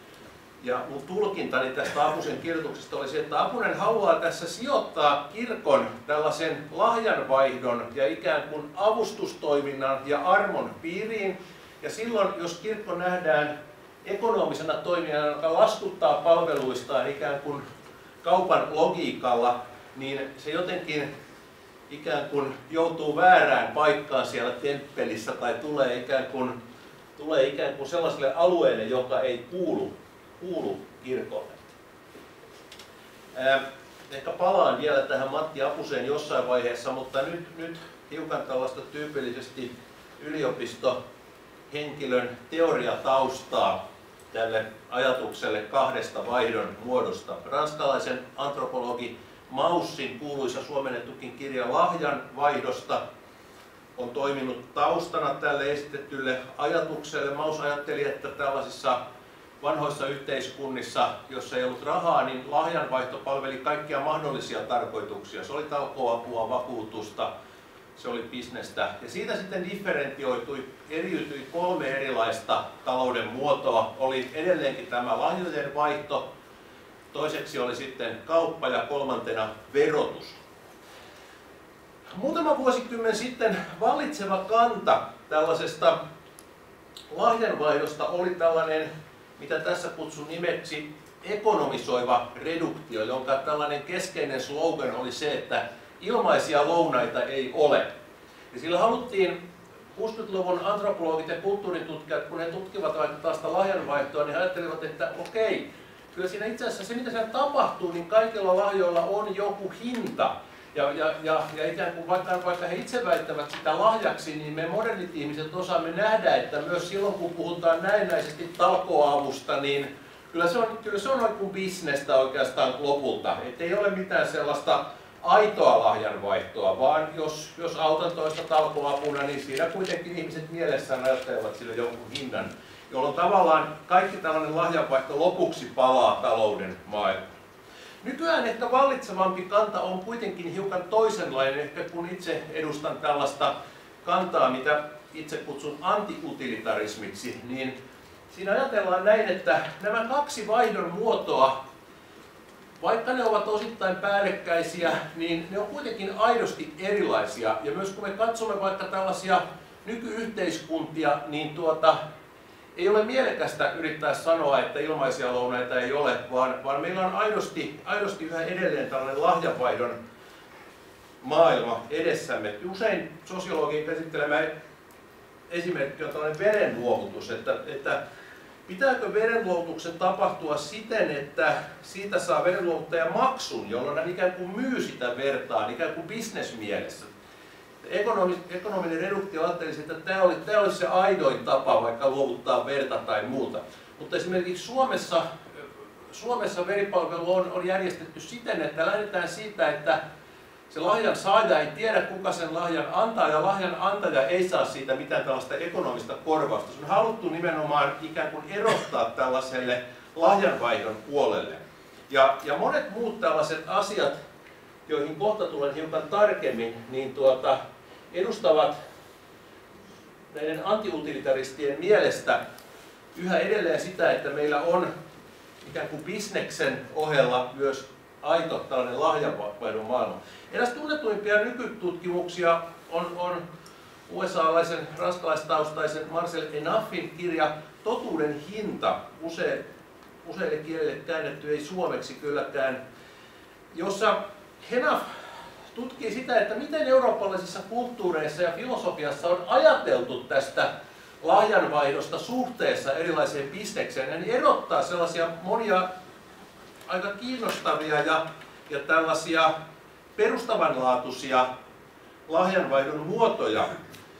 ja mun tulkintani tästä Apusen kirjoituksesta oli se, että Apunen haluaa tässä sijoittaa kirkon tällaisen lahjanvaihdon ja ikään kuin avustustoiminnan ja armon piiriin. Ja silloin, jos kirkko nähdään ekonomisena toimijana, joka laskuttaa palveluistaan ikään kuin kaupan logiikalla, niin se jotenkin ikään kuin joutuu väärään paikkaan siellä temppelissä tai tulee ikään kuin, tulee ikään kuin sellaiselle alueelle, joka ei kuulu, kuulu kirkolle. Ää, ehkä palaan vielä tähän Matti Apuseen jossain vaiheessa, mutta nyt, nyt hiukan tällaista tyypillisesti yliopistohenkilön teoriataustaa tälle ajatukselle kahdesta vaihdon muodosta. Ranskalaisen antropologi Maussin kuuluisa suomennettukin kirja lahjanvaihdosta on toiminut taustana tälle esitetylle ajatukselle. Maus ajatteli, että tällaisissa vanhoissa yhteiskunnissa, jossa ei ollut rahaa, niin lahjanvaihto palveli kaikkia mahdollisia tarkoituksia. Se oli talkooapua, vakuutusta, se oli bisnestä. Ja siitä sitten differentioitui, eriytyi kolme erilaista talouden muotoa. Oli edelleenkin tämä lahjojen vaihto, toiseksi oli sitten kauppa ja kolmantena verotus. Muutama vuosikymmen sitten vallitseva kanta tällaisesta lahjanvaihdosta oli tällainen, mitä tässä kutsun nimeksi ekonomisoiva reduktio, jonka tällainen keskeinen slogan oli se, että ilmaisia lounaita ei ole. Ja sillä haluttiin kuusikymmentäluvun antropologit ja kulttuuritutkijat, kun he tutkivat vaikka tällaista lahjanvaihtoa, niin he ajattelivat, että okei, kyllä siinä itse asiassa se, mitä siinä tapahtuu, niin kaikilla lahjoilla on joku hinta. Ja, ja, ja, ja ikään kuin vaikka, vaikka he itse väittävät sitä lahjaksi, niin me modernit ihmiset osaamme nähdä, että myös silloin kun puhutaan näennäisesti talkoavusta, niin kyllä se on, kyllä se on kuin bisnestä oikeastaan lopulta. Et ei ole mitään sellaista aitoa lahjanvaihtoa, vaan jos, jos autan toista talkoapuna, niin siinä kuitenkin ihmiset mielessään ajattelevat sille jonkun hinnan, jolloin tavallaan kaikki tällainen lahjanvaihto lopuksi palaa talouden maailmaan. Nykyään ehkä vallitsevampi kanta on kuitenkin hiukan toisenlainen, ehkä kun itse edustan tällaista kantaa, mitä itse kutsun antiutilitarismiksi, niin siinä ajatellaan näin, että nämä kaksi vaihdon muotoa, vaikka ne ovat osittain päällekkäisiä, niin ne on kuitenkin aidosti erilaisia. Ja myös kun me katsomme vaikka tällaisia nykyyhteiskuntia, niin tuota, ei ole mielekästä yrittää sanoa, että ilmaisia lounaita ei ole, vaan, vaan meillä on aidosti, aidosti yhä edelleen tällainen lahjanvaihdon maailma edessämme. Usein sosiologin käsittelemä esimerkki on tällainen verenluovutus, että, että pitääkö verenluovutuksen tapahtua siten, että siitä saa verenluovuttaja maksun, jolloin hän ikään kuin myy sitä vertaan, ikään kuin bisnesmielessä. Ekonomi, ekonominen reduktio ajattelisi, että tämä, oli, tämä olisi se aidoin tapa vaikka luovuttaa verta tai muuta. Mutta esimerkiksi Suomessa, Suomessa veripalvelu on, on järjestetty siten, että lähdetään siitä, että se lahjan saaja ei tiedä, kuka sen lahjan antaa, ja lahjan antaja ei saa siitä mitään tällaista ekonomista korvausta. Se on haluttu nimenomaan ikään kuin erottaa tällaiselle lahjanvaihdon puolelle. Ja, ja monet muut tällaiset asiat, joihin kohta tulen hiukan tarkemmin, niin tuota, edustavat näiden antiutilitaristien mielestä yhä edelleen sitä, että meillä on ikään kuin bisneksen ohella myös aito tällainen lahjanvaihdon maailma. Eräs tunnetuimpia nykytutkimuksia on, on U S A-laisen ranskalaistaustaisen Marcel Enaffin kirja Totuuden hinta, use, useille kielille käännetty, ei suomeksi kylläkään, jossa Enaff tutkii sitä, että miten eurooppalaisissa kulttuureissa ja filosofiassa on ajateltu tästä lahjanvaihdosta suhteessa erilaiseen bisnekseen, ja niin erottaa sellaisia monia aika kiinnostavia ja, ja tällaisia perustavanlaatuisia lahjanvaihdon muotoja.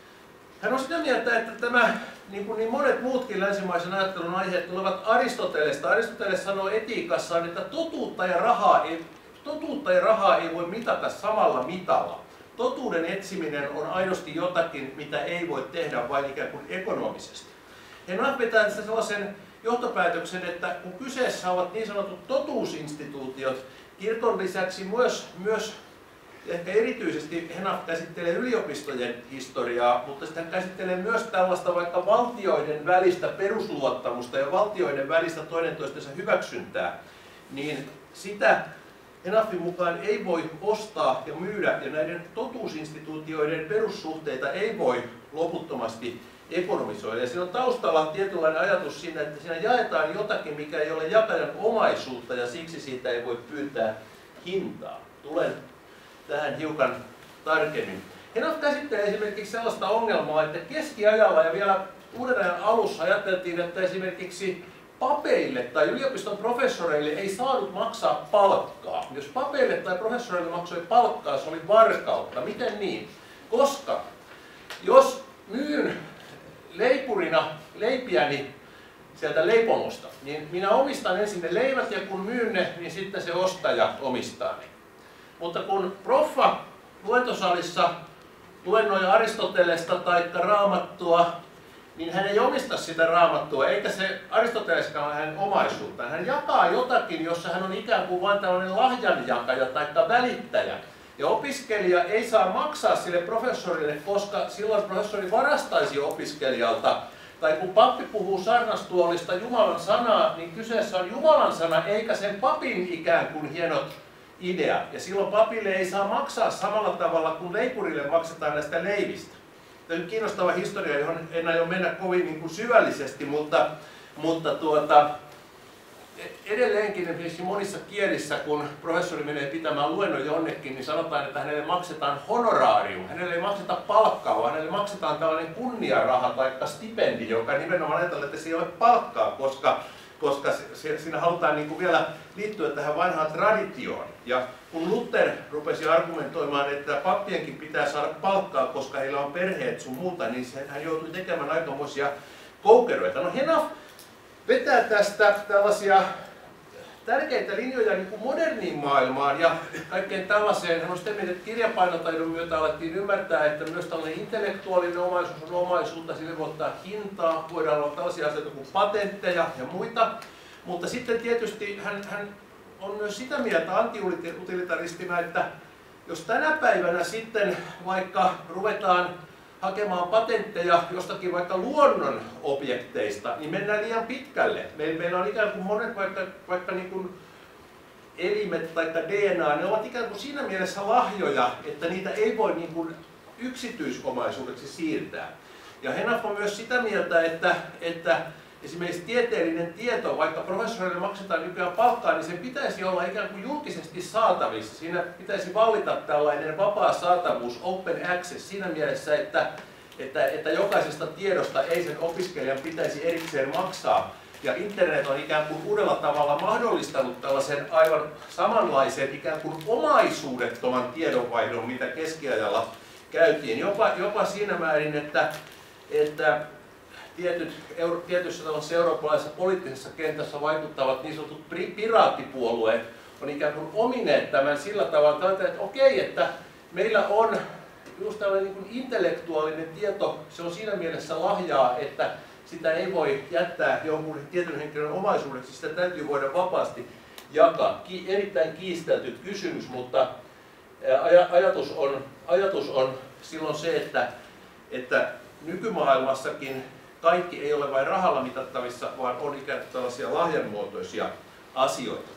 Hän on sitä mieltä, että tämä, niin kuin niin monet muutkin länsimaisen ajattelun aiheet tulevat Aristotelesta. Aristoteles sanoo etiikassaan, että totuutta ja rahaa ei, totuutta ja rahaa ei voi mitata samalla mitalla. Totuuden etsiminen on aidosti jotakin, mitä ei voi tehdä vain ikään kuin ekonomisesti. Hän vetää tästä sellaisen johtopäätöksen, että kun kyseessä ovat niin sanotut totuusinstituutiot, kirkon lisäksi myös, myös ehkä erityisesti Enaff käsittelee yliopistojen historiaa, mutta sitten hän käsittelee myös tällaista vaikka valtioiden välistä perusluottamusta ja valtioiden välistä toinen toistensa hyväksyntää, niin sitä Enaffin mukaan ei voi ostaa ja myydä, ja näiden totuusinstituutioiden perussuhteita ei voi loputtomasti ekonomisoida. Ja siinä on taustalla tietynlainen ajatus siinä, että siinä jaetaan jotakin, mikä ei ole jakajan omaisuutta, ja siksi siitä ei voi pyytää hintaa. Tulen tähän hiukan tarkemmin. Enaff käsittelee esimerkiksi sellaista ongelmaa, että keskiajalla ja vielä uuden ajan alussa ajateltiin, että esimerkiksi papeille tai yliopiston professoreille ei saanut maksaa palkkaa. Jos papeille tai professoreille maksoi palkkaa, se oli varkautta. Miten niin? Koska jos myyn leipurina leipiäni sieltä leipomosta, niin minä omistan ensin ne leivät, ja kun myyn ne, niin sitten se ostaja omistaa ne. Mutta kun proffa luentosalissa luennoi Aristotelesta tai Raamattua, niin hän ei omista sitä Raamattua, eikä se Aristoteleskaan ole hänen omaisuuttaan. Hän jakaa jotakin, jossa hän on ikään kuin vain tällainen lahjanjakaja tai välittäjä. Ja opiskelija ei saa maksaa sille professorille, koska silloin professori varastaisi opiskelijalta. Tai kun pappi puhuu saarnastuolista Jumalan sanaa, niin kyseessä on Jumalan sana, eikä sen papin ikään kuin hienot idea. Ja silloin papille ei saa maksaa samalla tavalla kuin leipurille maksetaan näistä leivistä. Tämä on kiinnostava historia, johon en aio mennä kovin niin kuin syvällisesti, mutta, mutta tuota, edelleenkin esimerkiksi monissa kielissä, kun professori menee pitämään luennon jonnekin, niin sanotaan, että hänelle maksetaan honorarium. Hänelle ei makseta palkkaa, vaan hänelle maksetaan tällainen kunniaraha tai stipendi, joka nimenomaan ajatellaan, että se ei ole palkkaa, koska, koska siinä halutaan niin kuin vielä liittyä tähän vanhaan traditioon. Ja kun Luther rupesi argumentoimaan, että pappienkin pitää saada palkkaa, koska heillä on perheet sun muuta, niin hän joutui tekemään aikamoisia koukeroita. No Enaff vetää tästä tällaisia tärkeitä linjoja niin kuin moderniin maailmaan ja kaikkeen tällaiseen. Hän on sitä mieltä, että kirjapainotaidon myötä alettiin ymmärtää, että myös tällainen intellektuaalinen omaisuus on omaisuutta, sille voi ottaa hintaa, voidaan olla tällaisia asioita kuin patentteja ja muita. Mutta sitten tietysti hän, hän on myös sitä mieltä antiutilitaristina, että jos tänä päivänä sitten vaikka ruvetaan hakemaan patentteja jostakin vaikka luonnon objekteista, niin mennään liian pitkälle. Meillä on ikään kuin monet vaikka, vaikka niin kuin elimet tai D N A, ne ovat ikään kuin siinä mielessä lahjoja, että niitä ei voi niin kuin yksityisomaisuudeksi siirtää. Ja Enaff on myös sitä mieltä, että, että esimerkiksi tieteellinen tieto, vaikka professorille maksetaan nykyään palkkaa, niin sen pitäisi olla ikään kuin julkisesti saatavissa. Siinä pitäisi vallita tällainen vapaa saatavuus, open access, siinä mielessä, että, että, että jokaisesta tiedosta ei sen opiskelijan pitäisi erikseen maksaa. Ja internet on ikään kuin uudella tavalla mahdollistanut tällaisen aivan samanlaisen ikään kuin omaisuudettoman tiedonvaihdon, mitä keskiajalla käytiin. Jopa, jopa siinä määrin, että, että tietyt, euro, tietyissä tällaisessa eurooppalaisessa poliittisessa kentässä vaikuttavat niin sanotut piraattipuolueet on ikään kuin omineet tämän sillä tavalla, että, että okei, että meillä on just tällainen niin kuin intellektuaalinen tieto, se on siinä mielessä lahjaa, että sitä ei voi jättää jonkun tietyn henkilön omaisuudeksi, sitä täytyy voida vapaasti jakaa. Ki, erittäin kiistelty kysymys, mutta ajatus on, ajatus on silloin se, että, että nykymaailmassakin kaikki ei ole vain rahalla mitattavissa, vaan on ikään kuin tällaisia lahjanmuotoisia asioita.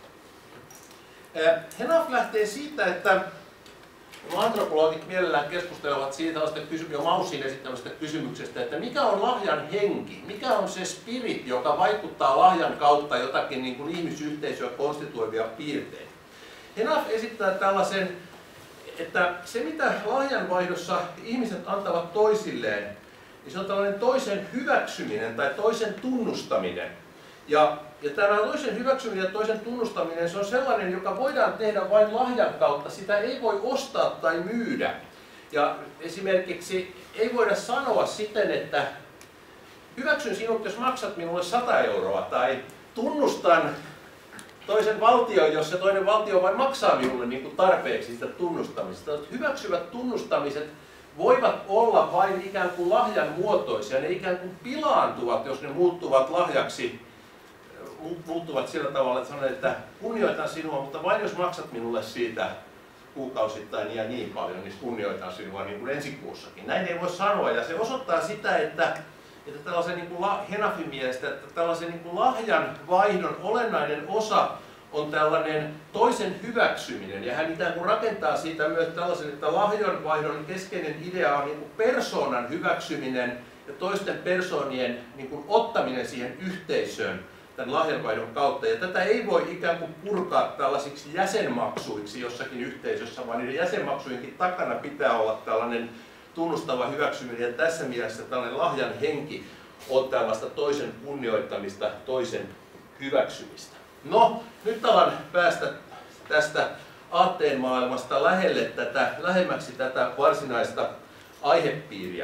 Henaf lähtee siitä, että antropologit mielellään keskustelevat siitä jo Maussin esittämästä kysymyksestä, että mikä on lahjan henki, mikä on se spirit, joka vaikuttaa lahjan kautta jotakin niin kuin ihmisyhteisöä konstituoivia piirteitä. Henaf esittää tällaisen, että se mitä lahjanvaihdossa ihmiset antavat toisilleen, niin se on tällainen toisen hyväksyminen tai toisen tunnustaminen. Ja, ja tämä toisen hyväksyminen ja toisen tunnustaminen, se on sellainen, joka voidaan tehdä vain lahjan kautta. Sitä ei voi ostaa tai myydä. Ja esimerkiksi ei voida sanoa siten, että hyväksyn sinut, jos maksat minulle sata euroa, tai tunnustan toisen valtion, jos se toinen valtio vain maksaa minulle niin kuin tarpeeksi sitä tunnustamisesta. Hyväksyvät tunnustamiset voivat olla vain ikään kuin lahjan muotoisia. Ne ikään kuin pilaantuvat, jos ne muuttuvat lahjaksi, muuttuvat sillä tavalla, että sanon, että kunnioitan sinua, mutta vain jos maksat minulle siitä kuukausittain ja niin paljon, niin kunnioitan sinua niin kuin ensi kuussakin. Näin ei voi sanoa, ja se osoittaa sitä, että, että tällaisen niin kuin Henafin mielestä, että tällaisen niin kuin lahjan vaihdon olennainen osa on tällainen toisen hyväksyminen, ja hän ikään kuin rakentaa siitä myös tällaisen, että lahjanvaihdon keskeinen idea on niin kuin persoonan hyväksyminen ja toisten persoonien niin kuin ottaminen siihen yhteisöön tämän lahjanvaihdon kautta. Ja tätä ei voi ikään kuin purkaa tällaisiksi jäsenmaksuiksi jossakin yhteisössä, vaan niiden jäsenmaksujenkin takana pitää olla tällainen tunnustava hyväksyminen. Ja tässä mielessä tällainen lahjan henki on tällaista toisen kunnioittamista, toisen hyväksymistä. No, nyt alan päästä tästä aatteen maailmasta lähelle tätä, lähemmäksi tätä varsinaista aihepiiriä.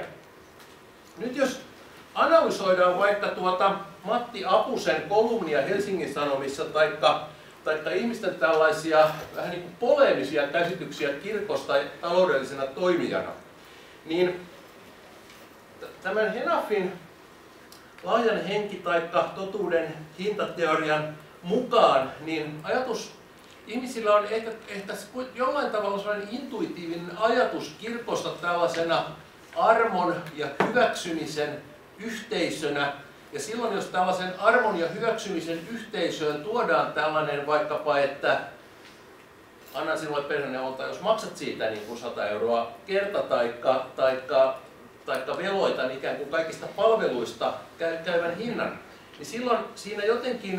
Nyt jos analysoidaan vaikka tuota Matti Apusen kolumnia Helsingin Sanomissa taikka, taikka ihmisten tällaisia vähän niin kuin poleemisia käsityksiä kirkosta taloudellisena toimijana, niin tämän Henafin lahjan henki taikka totuuden hintateorian mukaan, niin ajatus ihmisillä on ehkä, ehkä jollain tavalla sellainen intuitiivinen ajatus kirkosta tällaisena armon ja hyväksymisen yhteisönä. Ja silloin, jos tällaisen armon ja hyväksymisen yhteisöön tuodaan tällainen vaikkapa, että annan sinulle perheneuvonta, jos maksat siitä niin kuin sata euroa kerta taikka, taikka, taikka veloitan ikään kuin kaikista palveluista käyvän hinnan, niin silloin siinä jotenkin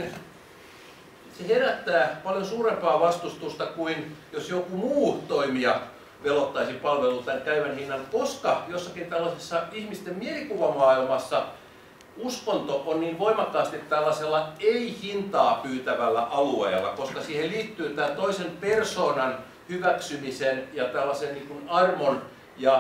se herättää paljon suurempaa vastustusta kuin jos joku muu toimija velottaisi palvelun tämän käyvän hinnan, koska jossakin tällaisessa ihmisten mielikuvamaailmassa uskonto on niin voimakkaasti tällaisella ei-hintaa pyytävällä alueella, koska siihen liittyy tämä toisen persoonan hyväksymisen ja tällaisen niin kuin armon ja,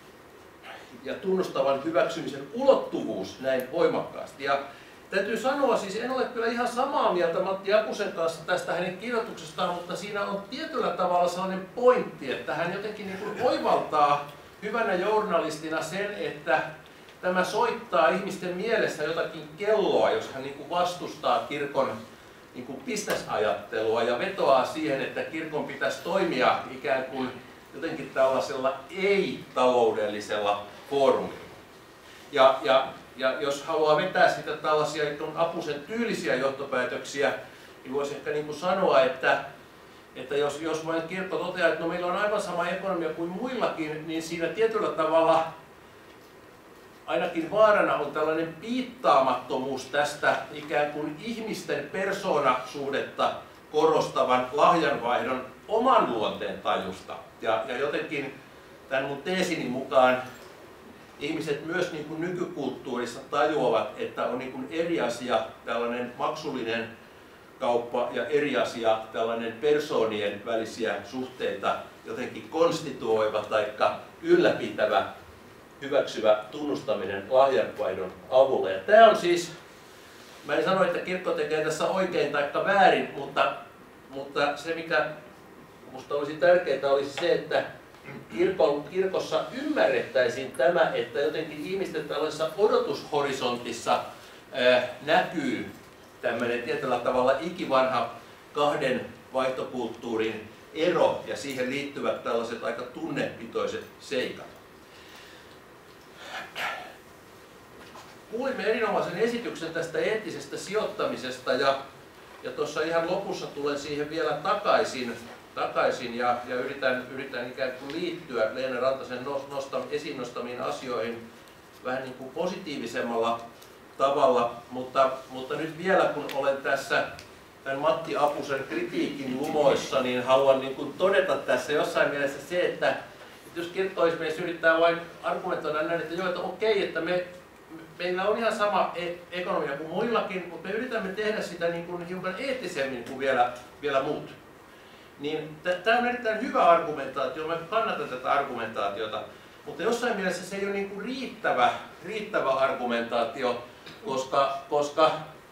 ja tunnustavan hyväksymisen ulottuvuus näin voimakkaasti. Ja täytyy sanoa, siis en ole kyllä ihan samaa mieltä Matti Apusen kanssa tästä hänen kirjoituksestaan, mutta siinä on tietyllä tavalla sellainen pointti, että hän jotenkin niin kuin oivaltaa hyvänä journalistina sen, että tämä soittaa ihmisten mielessä jotakin kelloa, jos hän niin kuin vastustaa kirkon niin kuin bisnesajattelua ja vetoaa siihen, että kirkon pitäisi toimia ikään kuin jotenkin tällaisella ei-taloudellisella foorumilla. Ja, ja Ja jos haluaa vetää sitä tällaisia Apusen tyylisiä johtopäätöksiä, niin voisi ehkä niin kuin sanoa, että, että jos, jos vain kirkko toteaa, että no meillä on aivan sama ekonomia kuin muillakin, niin siinä tietyllä tavalla ainakin vaarana on tällainen piittaamattomuus tästä ikään kuin ihmisten persoonasuhdetta korostavan lahjanvaihdon oman luonteen tajusta. Ja, ja jotenkin tämän mun teesini mukaan ihmiset myös niin kuin nykykulttuurissa tajuavat, että on niin kuin eri asia tällainen maksullinen kauppa ja eri asia tällainen persoonien välisiä suhteita jotenkin konstituoiva tai ylläpitävä, hyväksyvä tunnustaminen lahjanvaihdon avulla. Ja tämä on siis, mä en sano, että kirkko tekee tässä oikein tai väärin, mutta, mutta se mikä minusta olisi tärkeää olisi se, että kirkon, kirkossa ymmärrettäisiin tämä, että jotenkin ihmisten tällaisessa odotushorisontissa ää, näkyy tämmöinen tietyllä tavalla ikivanha kahden vaihtokulttuurin ero ja siihen liittyvät tällaiset aika tunnepitoiset seikat. Kuulimme erinomaisen esityksen tästä eettisestä sijoittamisesta ja, ja tuossa ihan lopussa tulen siihen vielä takaisin, takaisin ja, ja yritän, yritän ikään kuin liittyä Leena Rantasen nostam, esiin nostamiin asioihin vähän niin kuin positiivisemmalla tavalla, mutta, mutta nyt vielä kun olen tässä tämän Matti Apusen kritiikin lumoissa, niin haluan niin kuin todeta tässä jossain mielessä se, että, että jos kirkkoismies yrittää vain argumentoida näin, että joo, että okei, että me, meillä on ihan sama ekonomia kuin muillakin, mutta me yritämme tehdä sitä niin kuin hiukan eettisemmin kuin vielä, vielä muut. Niin tämä on erittäin hyvä argumentaatio, mä kannatan tätä argumentaatiota, mutta jossain mielessä se ei ole niin kuin riittävä, riittävä argumentaatio, koska, koska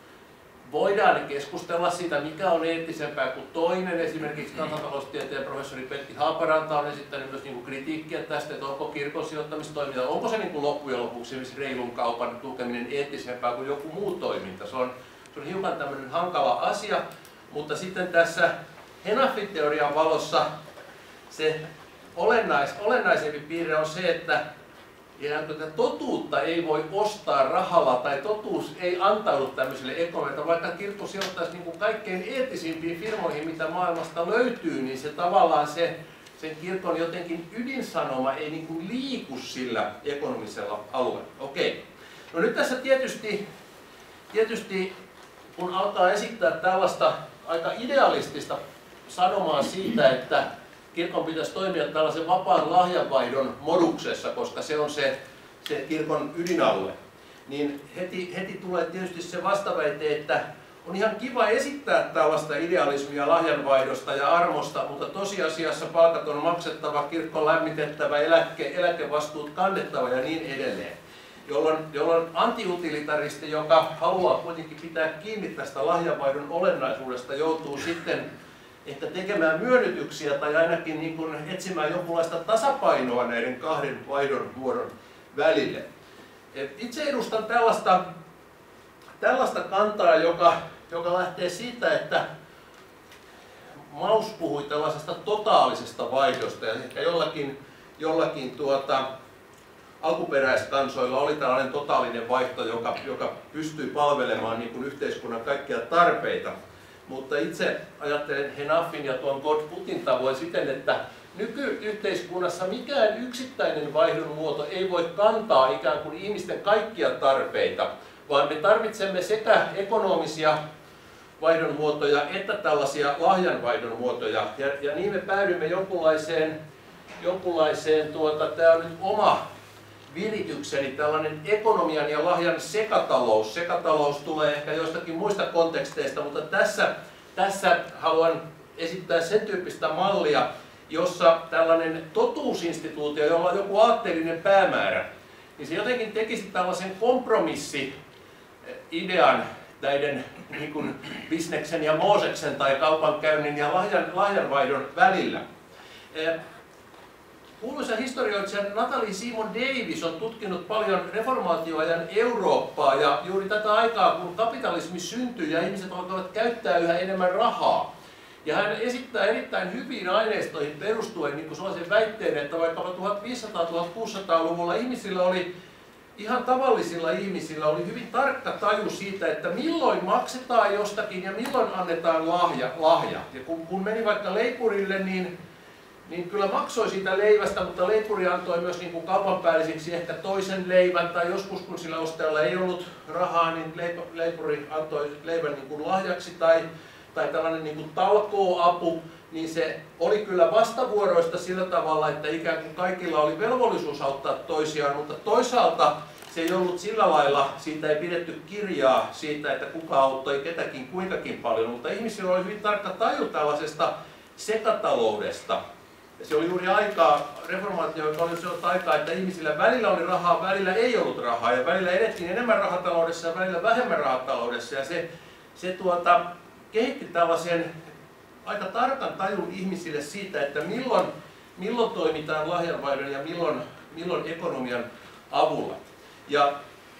voidaan keskustella siitä, mikä on eettisempää kuin toinen. Esimerkiksi kansantaloustieteen professori Pentti Haaparanta on esittänyt myös niin kuin kritiikkiä tästä, että onko kirkon sijoittamistoiminta, onko se niin kuin loppujen lopuksi reilun kaupan tukeminen eettisempää kuin joku muu toiminta. Se on, se on hiukan tämmöinen hankala asia, mutta sitten tässä Henaffi-teorian valossa se olennais, olennaisempi piirre on se, että tätä totuutta ei voi ostaa rahalla tai totuus ei antaudu tämmöiselle ekonomille. Vaikka kirkko sijoittaisi niin kuin kaikkein eettisimpiin firmoihin, mitä maailmasta löytyy, niin se tavallaan se, sen kirkon jotenkin ydinsanoma ei niin kuin liiku sillä ekonomisella alueella. Okei. No nyt tässä tietysti, tietysti kun alkaa esittää tällaista aika idealistista sanomaa siitä, että kirkon pitäisi toimia tällaisen vapaan lahjanvaihdon moduksessa, koska se on se, se kirkon ydinalue, niin heti, heti tulee tietysti se vastaväite, että on ihan kiva esittää tällaista idealismia lahjanvaihdosta ja armosta, mutta tosiasiassa palkat on maksettava, kirkko lämmitettävä, eläke, eläkevastuut kannettava ja niin edelleen. Jolloin, jolloin antiutilitaristi, joka haluaa kuitenkin pitää kiinni tästä lahjanvaihdon olennaisuudesta, joutuu sitten ehkä tekemään myönnytyksiä tai ainakin niin kuin etsimään jonkunlaista tasapainoa näiden kahden vaihdon muodon välille. Itse edustan tällaista, tällaista kantaa, joka, joka lähtee siitä, että Maus puhui tällaisesta totaalisesta vaihdosta ja ehkä jollakin, jollakin tuota, alkuperäiskansoilla oli tällainen totaalinen vaihto, joka, joka pystyy palvelemaan niin kuin yhteiskunnan kaikkia tarpeita. Mutta itse ajattelen Henaffin ja tuon Godputin tavoin siten, että nykyyhteiskunnassa mikään yksittäinen vaihdon muoto ei voi kantaa ikään kuin ihmisten kaikkia tarpeita, vaan me tarvitsemme sekä ekonomisia vaihdon muotoja että tällaisia lahjanvaihdon muotoja. Ja, ja niin me päädymme jonkunlaiseen, jonkunlaiseen tuota, tämä on nyt oma viritykseni, tällainen ekonomian ja lahjan sekatalous. Sekatalous tulee ehkä joistakin muista konteksteista, mutta tässä, tässä haluan esittää sen tyyppistä mallia, jossa tällainen totuusinstituutio, jolla on joku aatteellinen päämäärä, niin se jotenkin tekisi tällaisen kompromissi-idean näiden niin kuin bisneksen ja Mooseksen tai kaupankäynnin ja lahjan, lahjanvaihdon välillä. Kuuluisa historioitsija Natalie Simon Davis on tutkinut paljon reformaatioajan Eurooppaa ja juuri tätä aikaa, kun kapitalismi syntyi ja ihmiset alkavat käyttää yhä enemmän rahaa. Ja hän esittää erittäin hyviin aineistoihin perustuen niin kuin sellaisen väitteen, että vaikkapa tuhatviisisataa-tuhatkuusisataa-luvulla ihmisillä oli, ihan tavallisilla ihmisillä oli hyvin tarkka taju siitä, että milloin maksetaan jostakin ja milloin annetaan lahja. lahja. Ja kun, kun meni vaikka leipurille, niin niin kyllä maksoi siitä leivästä, mutta leipuri antoi myös niin kuin kaupanpäällisiksi ehkä toisen leivän, tai joskus kun sillä ostajalla ei ollut rahaa, niin leipuri antoi leivän niin kuin lahjaksi, tai, tai tällainen niin kuin talkoo-apu, niin se oli kyllä vastavuoroista sillä tavalla, että ikään kuin kaikilla oli velvollisuus auttaa toisiaan, mutta toisaalta se ei ollut sillä lailla, siitä ei pidetty kirjaa siitä, että kuka auttoi ketäkin kuinkakin paljon, mutta ihmisillä oli hyvin tarkka taju tällaisesta sekataloudesta. Ja se oli juuri aikaa, reformaatio, joka oli sellaista aikaa, että ihmisillä välillä oli rahaa, välillä ei ollut rahaa, ja välillä edettiin enemmän rahataloudessa ja välillä vähemmän rahataloudessa, ja se, se tuota, kehitti tällaisen aika tarkan tajun ihmisille siitä, että milloin, milloin toimitaan lahjanvaihdon ja milloin, milloin ekonomian avulla. Ja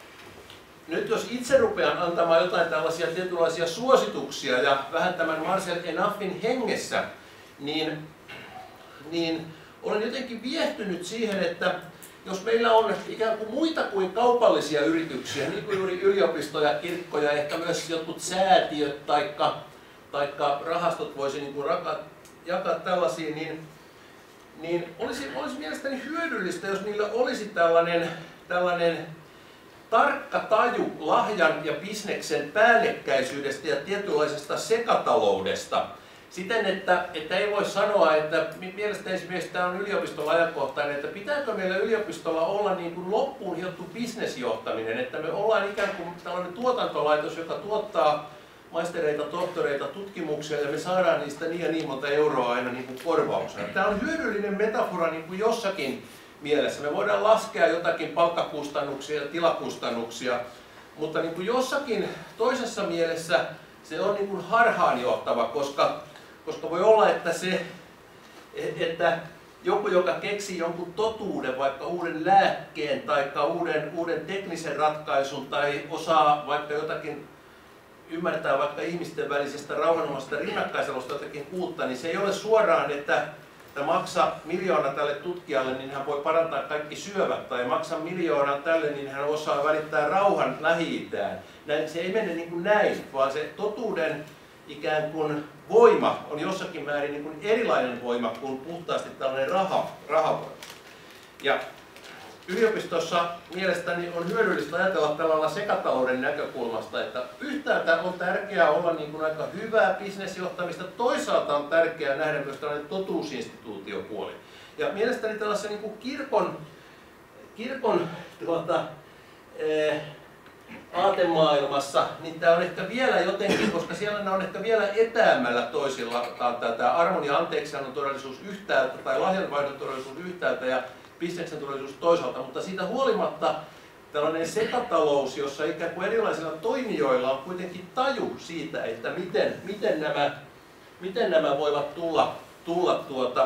nyt jos itse rupean antamaan jotain tällaisia tietynlaisia suosituksia ja vähän tämän Marcel Enaffin hengessä, niin, niin olen jotenkin viehtynyt siihen, että jos meillä on ikään kuin muita kuin kaupallisia yrityksiä, niin kuin juuri yliopistoja, kirkkoja, ehkä myös jotkut säätiöt taikka, taikka rahastot voisi niin kuin raka, jakaa tällaisiin, niin, niin olisi, olisi mielestäni hyödyllistä, jos niillä olisi tällainen, tällainen tarkka taju lahjan ja bisneksen päällekkäisyydestä ja tietynlaisesta sekataloudesta. Siten, että, että ei voi sanoa, että mielestäni esimerkiksi tämä on yliopistolla ajankohtainen, että pitääkö meillä yliopistolla olla niin kuin loppuun hiottu bisnesjohtaminen, että me ollaan ikään kuin tällainen tuotantolaitos, joka tuottaa maistereita, tohtoreita, tutkimuksia ja me saadaan niistä niin ja niin monta euroa aina niin kuin korvauksena. Tämä on hyödyllinen metafora niin kuin jossakin mielessä. Me voidaan laskea jotakin palkkakustannuksia ja tilakustannuksia, mutta niin kuin jossakin toisessa mielessä se on niin kuin harhaanjohtava, koska, koska voi olla, että, se, että joku, joka keksii jonkun totuuden, vaikka uuden lääkkeen tai uuden, uuden teknisen ratkaisun tai osaa vaikka jotakin ymmärtää vaikka ihmisten välisestä rauhanomaisesta rinnakkaiselosta jotakin uutta, niin se ei ole suoraan, että että maksa miljoona tälle tutkijalle, niin hän voi parantaa kaikki syövät, tai maksa miljoonaa tälle, niin hän osaa välittää rauhan Lähi-itään. Se ei mene niin kuin näin, vaan se totuuden ikään kuin voima on jossakin määrin niin kuin erilainen voima kuin puhtaasti tällainen raha, rahavoima. Ja yliopistossa mielestäni on hyödyllistä ajatella tällaisella sekatalouden näkökulmasta, että yhtäältä on tärkeää olla niin kuin aika hyvää bisnesjohtamista, toisaalta on tärkeää nähdä myös tällainen totuusinstituutiopuoli. Ja mielestäni tällaisessa niin kuin kirkon, kirkon tuota, eh, aatemaailmassa, niin tämä on ehkä vielä jotenkin, koska siellä ne on ehkä vielä etäämällä toisillaan. Tämä armon ja anteeksiannon todellisuus yhtäältä tai lahjanvaihdon todellisuus yhtäältä ja bisneksen todellisuus toisaalta, mutta siitä huolimatta tällainen sekatalous, jossa ikään kuin erilaisilla toimijoilla on kuitenkin taju siitä, että miten, miten, nämä, miten nämä voivat tulla, tulla tuota,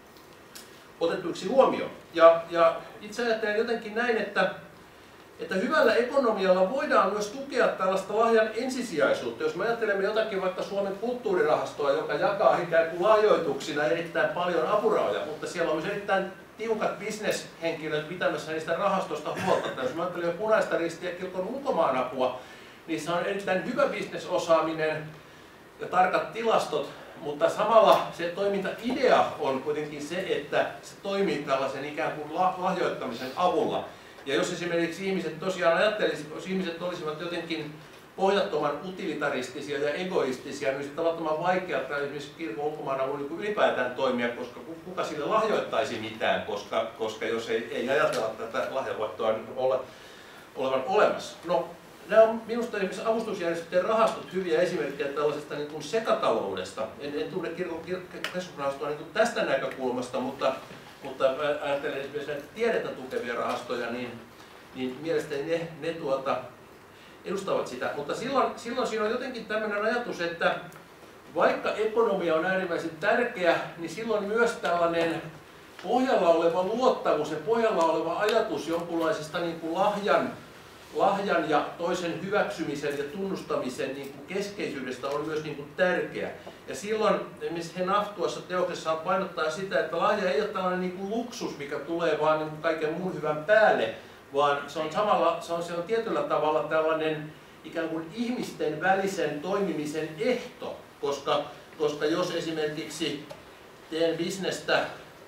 otetuiksi huomioon. Ja, ja itse ajattelen jotenkin näin, että, että hyvällä ekonomialla voidaan myös tukea tällaista lahjan ensisijaisuutta. Jos me ajattelemme jotakin vaikka Suomen kulttuurirahastoa, joka jakaa ikään kuin lahjoituksina erittäin paljon apurahoja, mutta siellä on myös erittäin tiukat bisneshenkilöt pitämässä niistä rahastosta huolta. Jos mä ajattelen jo Punaista Ristiä ja kirkon ulkomaanapua, niissä on erittäin hyvä bisnesosaaminen ja tarkat tilastot, mutta samalla se toimintaidea on kuitenkin se, että se toimii tällaisen ikään kuin lahjoittamisen avulla. Ja jos esimerkiksi ihmiset tosiaan ajattelisivat, jos ihmiset olisivat jotenkin pohjattoman utilitaristisia ja egoistisia, niin olisi tavattoman vaikeaa esimerkiksi kirkon ulkomaanavun ylipäätään toimia, koska kuka sille lahjoittaisi mitään, koska, koska jos ei, ei ajatella tätä lahjavoittoa ole, olevan olemassa. No, nämä on minusta esimerkiksi avustusjärjestöjen rahastot hyviä esimerkkejä tällaisesta niin kuin sekataloudesta. En, en tunne kirkon keskusrahastoa niin kuin tästä näkökulmasta, mutta, mutta ajattelen esimerkiksi näitä tiedettä tukevia rahastoja, niin, niin mielestäni ne, ne tuota, edustavat sitä, mutta silloin, silloin siinä on jotenkin tämmöinen ajatus, että vaikka ekonomia on äärimmäisen tärkeä, niin silloin myös tällainen pohjalla oleva luottamus ja pohjalla oleva ajatus jonkunlaisesta niin kuin lahjan, lahjan ja toisen hyväksymisen ja tunnustamisen niin kuin keskeisyydestä on myös niin kuin tärkeä. Ja silloin esimerkiksi Henaf tuossa teoksessaan painottaa sitä, että lahja ei ole tällainen niin kuin luksus, mikä tulee vaan niin kuin kaiken muun hyvän päälle, vaan se on, samalla, se, on, se on tietyllä tavalla tällainen ikään kuin ihmisten välisen toimimisen ehto, koska, koska jos esimerkiksi teen bisnestä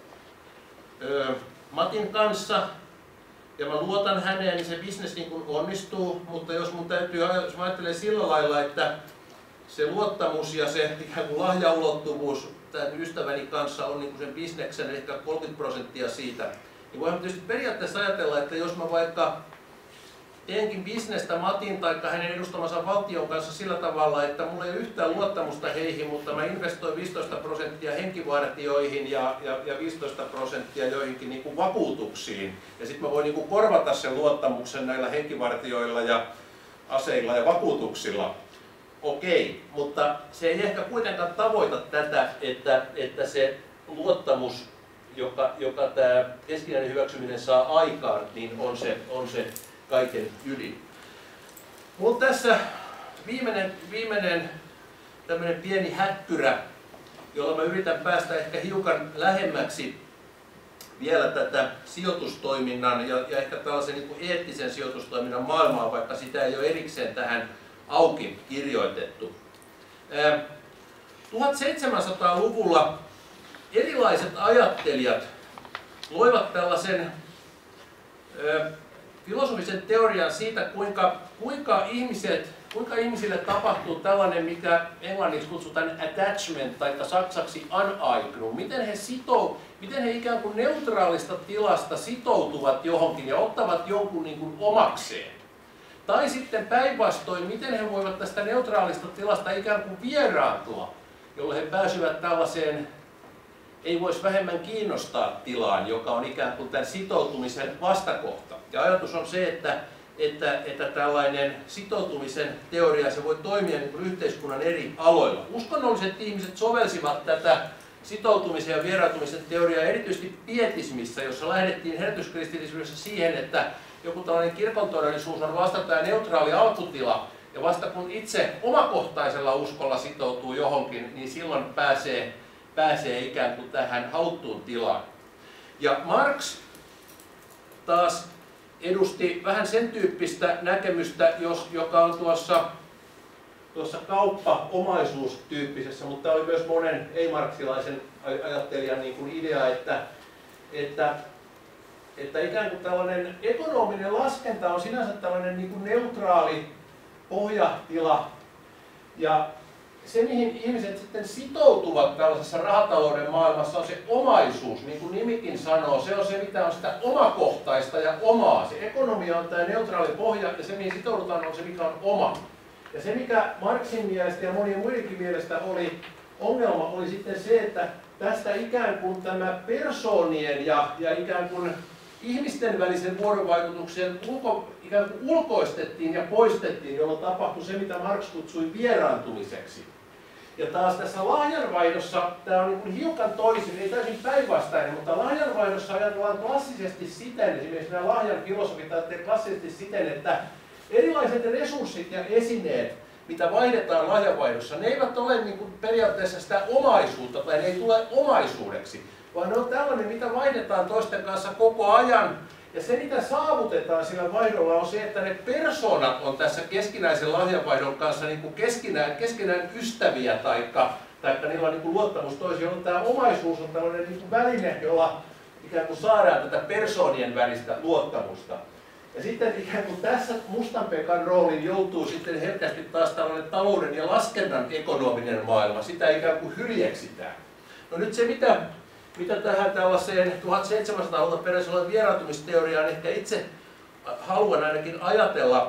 ö, Matin kanssa ja mä luotan häneen, niin se bisnes niin kuin onnistuu, mutta jos mun täytyy, jos mä ajattelen sillä lailla, että se luottamus ja se ikään kuin lahjaulottuvuus tämän ystäväni kanssa on niin kuin sen bisneksen ehkä kolmekymmentä prosenttia siitä, niin voidaan tietysti periaatteessa ajatella, että jos mä vaikka teenkin bisnestä Matin tai hänen edustamansa valtion kanssa sillä tavalla, että mulla ei ole yhtään luottamusta heihin, mutta mä investoin viisitoista prosenttia henkivartioihin ja, ja, ja viisitoista prosenttia joihinkin niin kuin vakuutuksiin. Ja sitten mä voin niin kuin korvata sen luottamuksen näillä henkivartioilla ja aseilla ja vakuutuksilla. Okei, mutta se ei ehkä kuitenkaan tavoita tätä, että, että se luottamus, joka, joka tämä keskinäinen hyväksyminen saa aikaan, niin on se, on se kaiken ydin. Mutta tässä viimeinen, viimeinen tämmöinen pieni häkkyrä, jolla mä yritän päästä ehkä hiukan lähemmäksi vielä tätä sijoitustoiminnan ja, ja ehkä tällaisen niin kuin eettisen sijoitustoiminnan maailmaa, vaikka sitä ei ole erikseen tähän auki kirjoitettu. tuhatseitsemänsataaluvulla erilaiset ajattelijat loivat tällaisen filosofisen teorian siitä, kuinka, kuinka, ihmiset, kuinka ihmisille tapahtuu tällainen, mikä englanniksi kutsutaan attachment tai saksaksi aneignung. Miten he, sitou, miten he ikään kuin neutraalista tilasta sitoutuvat johonkin ja ottavat jonkun niin kuin omakseen. Tai sitten päinvastoin, miten he voivat tästä neutraalista tilasta ikään kuin vieraantua, jolloin he pääsevät tällaiseen ei voisi vähemmän kiinnostaa tilaan, joka on ikään kuin tämän sitoutumisen vastakohta. Ja ajatus on se, että, että, että tällainen sitoutumisen teoria se voi toimia niin kuin yhteiskunnan eri aloilla. Uskonnolliset ihmiset sovelsivat tätä sitoutumisen ja vieraantumisen teoriaa erityisesti pietismissä, jossa lähdettiin herätyskristillisyydessä siihen, että joku tällainen kirkon todellisuus on vasta tämä neutraali alkutila, ja vasta kun itse omakohtaisella uskolla sitoutuu johonkin, niin silloin pääsee pääsee ikään kuin tähän haluttuun tilaan. Ja Marx taas edusti vähän sen tyyppistä näkemystä, jos, joka on tuossa, tuossa kauppa-omaisuustyyppisessä, mutta tämä oli myös monen ei-marksilaisen ajattelijan niin kuin idea, että, että, että ikään kuin tällainen ekonominen laskenta on sinänsä tällainen niin kuin neutraali pohjatila, ja se, mihin ihmiset sitten sitoutuvat tällaisessa rahatalouden maailmassa, on se omaisuus, niin kuin nimikin sanoo. Se on se, mitä on sitä omakohtaista ja omaa. Se ekonomia on tämä neutraali pohja, ja se, mihin sitoudutaan, on se, mikä on oma. Ja se, mikä Marxin mielestä ja monien muidenkin mielestä oli ongelma, oli sitten se, että tästä ikään kuin tämä persoonien ja, ja ikään kuin ihmisten välisen vuorovaikutuksen ulko, ikään kuin ulkoistettiin ja poistettiin, jolloin tapahtui se, mitä Marx kutsui vieraantumiseksi. Ja taas tässä lahjanvaihdossa tämä on niin kuin hiukan toisin, ei täysin päinvastainen, mutta lahjanvaihdossa ajatellaan klassisesti siten, esimerkiksi nämä lahjan filosofit ajattelevat klassisesti siten, että erilaiset resurssit ja esineet, mitä vaihdetaan lahjanvaihdossa, ne eivät ole niin kuin periaatteessa sitä omaisuutta tai ne ei tule omaisuudeksi, vaan ne on tällainen, mitä vaihdetaan toisten kanssa koko ajan. Ja se, mitä saavutetaan sillä vaihdolla, on se, että ne persoonat on tässä keskinäisen lahjanvaihdon kanssa niin kuin keskinään, keskinään ystäviä, taikka, taikka niillä on niin kuin luottamus toisiin, jolloin tämä omaisuus on tällainen niin kuin väline, jolla ikään kuin saadaan tätä persoonien välistä luottamusta. Ja sitten ikään kuin tässä Mustanpekan rooliin joutuu sitten herkästi taas tällainen talouden ja laskennan ekonominen maailma. Sitä ikään kuin hyljeksitään. No nyt se, mitä... Mitä tähän tällaiseen tuhatseitsemänsataaluvulta peräisin olevan vieraantumisteoriaan ehkä itse haluan ainakin ajatella,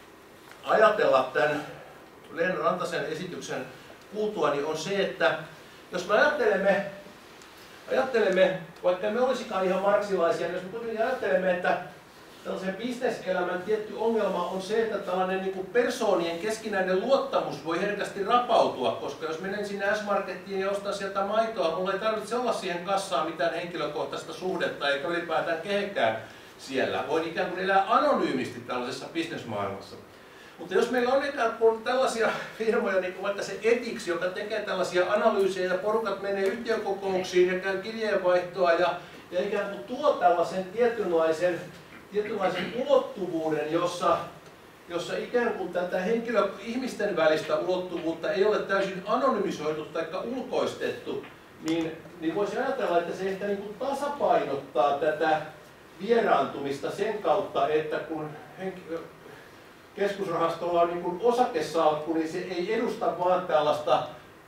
ajatella tämän Leena Rantasen esityksen kuultuani, on se, että jos me ajattelemme, ajattelemme vaikka me olisikaan ihan marksilaisia, niin jos me kuitenkin ajattelemme, että tällaisen bisneselämän tietty ongelma on se, että tällainen niin kuin persoonien keskinäinen luottamus voi herkästi rapautua, koska jos menen sinne S-Markettiin ja ostan sieltä maitoa, mulla ei tarvitse olla siihen kassaan mitään henkilökohtaista suhdetta eikä ylipäätään kehenkään siellä. Voin ikään kuin elää anonyymisti tällaisessa bisnesmaailmassa. Mutta jos meillä on ikään kuin tällaisia firmoja, niin kuin vaikka se Ethics, joka tekee tällaisia analyysejä ja porukat menee yhtiökokouksiin ja käy kirjeenvaihtoa ja, ja ikään kuin tuo tällaisen tietynlaisen tietynlaisen ulottuvuuden, jossa, jossa ikään kuin tätä henkilö, ihmisten välistä ulottuvuutta ei ole täysin anonymisoitu tai ulkoistettu, niin, niin voisi ajatella, että se ehkä niin kuin tasapainottaa tätä vieraantumista sen kautta, että kun henkilö, keskusrahastolla on niin kuin osakesalkku, niin se ei edusta vaan tällaista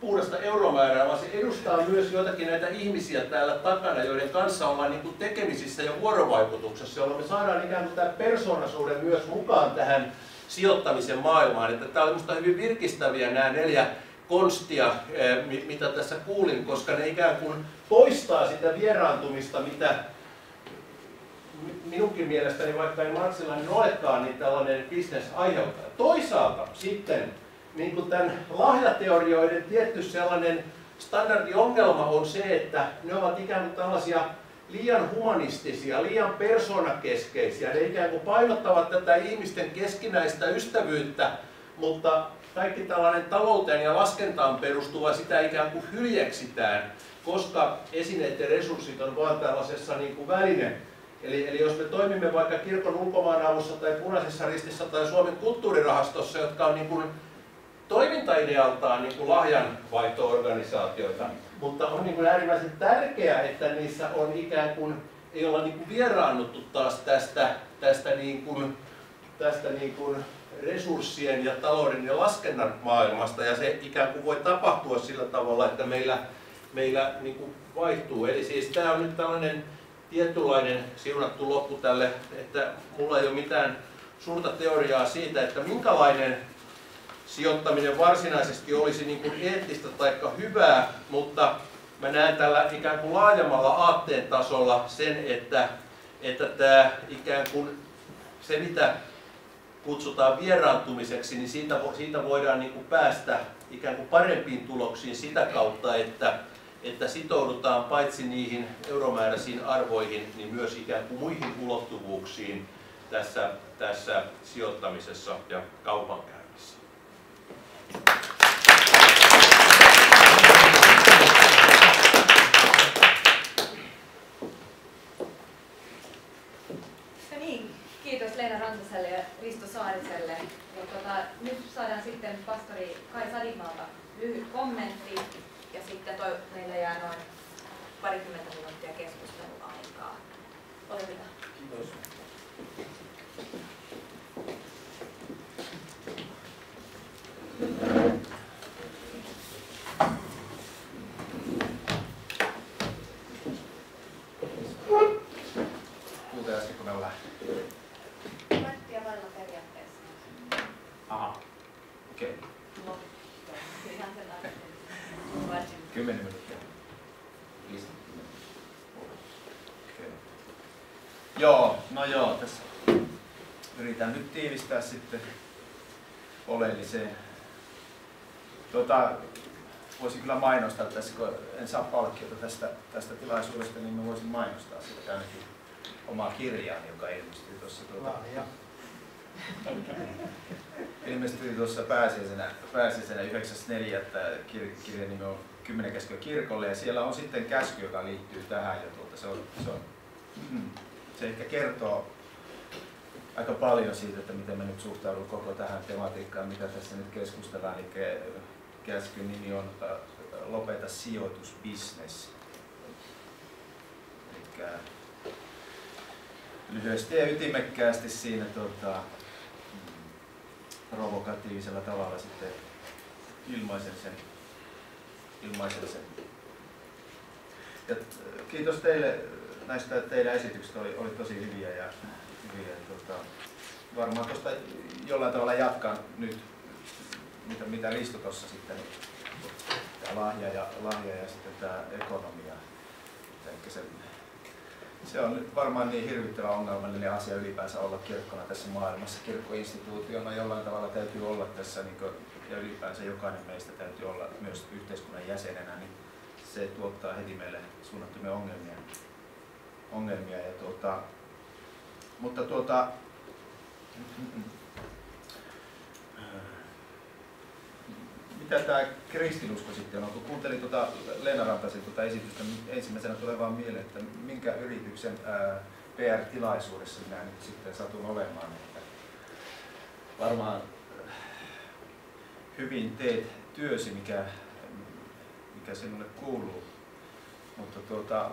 puhdasta euromäärää, vaan se edustaa myös joitakin näitä ihmisiä täällä takana, joiden kanssa ollaan niin kuin tekemisissä ja vuorovaikutuksessa, jolloin me saadaan ikään kuin tämä persoonasuuden myös mukaan tähän sijoittamisen maailmaan. Että tämä oli minusta hyvin virkistäviä nämä neljä konstia, mitä tässä kuulin, koska ne ikään kuin poistaa sitä vieraantumista, mitä minunkin mielestäni, vaikka ei marksilainen olekaan, niin tällainen business aiheuttaa. Toisaalta sitten niin kuin tämän lahjateorioiden tietty sellainen standardiongelma on se, että ne ovat ikään kuin tällaisia liian humanistisia, liian persoonakeskeisiä. Ne ikään kuin painottavat tätä ihmisten keskinäistä ystävyyttä, mutta kaikki tällainen talouteen ja laskentaan perustuva sitä ikään kuin hyljeksitään, koska esineet ja resurssit on vain tällaisessa niin kuin väline. Eli, eli jos me toimimme vaikka kirkon ulkomaanavussa tai punaisessa ristissä tai Suomen kulttuurirahastossa, jotka on niin kuin toimintaidealtaan niin kuin lahjanvaihto-organisaatioita, mutta on niin kuin äärimmäisen tärkeää, että niissä on ikään kuin, ei olla niin kuin vieraannuttu taas tästä, tästä, niin kuin, tästä niin kuin resurssien ja talouden ja laskennan maailmasta, ja se ikään kuin voi tapahtua sillä tavalla, että meillä, meillä niin kuin vaihtuu. Eli siis tämä on nyt tällainen tietynlainen siunattu loppu tälle, että mulla ei ole mitään suurta teoriaa siitä, että minkälainen sijoittaminen varsinaisesti olisi niin kuin eettistä tai hyvää, mutta mä näen tällä ikään kuin laajemmalla aatteen tasolla sen, että, että tämä ikään kuin se, mitä kutsutaan vieraantumiseksi, niin siitä, siitä voidaan niin kuin päästä ikään kuin parempiin tuloksiin sitä kautta, että, että sitoudutaan paitsi niihin euromääräisiin arvoihin, niin myös ikään kuin muihin ulottuvuuksiin tässä, tässä sijoittamisessa ja kaupankäynnissä. No niin, kiitos Leena Rantaselle ja Risto Saariselle. Ja tuota, nyt saadaan sitten pastori Kai Sadimaalta lyhyt kommentti ja sitten toi, meillä jää noin parikymmentä minuuttia keskusteluaikaa. Ole hyvä. Kiitos. Kuuntelisitko me ollaan? Varttia vailla periaatteessa. Aha, okei. Okay. No, ihan sellainen. Kymmenen minuuttia. Lisää. Okay. Joo, no joo, tässä yritän nyt tiivistää sitten oleelliseen. Tuota, voisin kyllä mainostaa tässä, kun en saa palkkiota tästä, tästä tilaisuudesta, niin mä voisin mainostaa sitä ainakin omaa kirjaani, joka ilmestyi tuossa tuota, ilmestyi tuossa pääsiäisenä, pääsiäisenä yhdeksäs neljättä kirjan nimi on Kymmenen käskyä kirkolle, ja siellä on sitten käsky, joka liittyy tähän, ja tuota, se, on, se, on, se ehkä kertoo aika paljon siitä, että miten me nyt suhtaudumme koko tähän tematiikkaan, mitä tässä nyt keskustellaan. Eli käskyn nimi on Lopeta sijoitusbisnes. Eli lyhyesti ja ytimekkäästi siinä tuota, provokatiivisella tavalla sitten ilmaisen sen. ilmaisen sen. Ja kiitos teille näistä teidän esityksistä, oli, oli tosi hyviä ja hyviä. Tuota, varmaan tuosta jollain tavalla jatkan nyt, mitä, mitä Risto tuossa sitten, tämä lahja ja, lahja ja sitten tämä ekonomia. Eli se, se on nyt varmaan niin hirvittävä ongelmallinen asia ylipäänsä olla kirkkona tässä maailmassa. Kirkkoinstituutiona jollain tavalla täytyy olla tässä, niin kuin, ja ylipäänsä jokainen meistä täytyy olla myös yhteiskunnan jäsenenä, niin se tuottaa heti meille suunnattomia ongelmia. ongelmia ja tuota, mutta tuota, mitä tämä kristinusko sitten on? Kun kuuntelin tuota Leena Rantasen tuota esitystä, ensimmäisenä tulee vaan mieleen, että minkä yrityksen ää, P R-tilaisuudessa minä nyt sitten satun olemaan. Että varmaan hyvin teet työsi, mikä, mikä sinulle kuuluu, mutta tuota,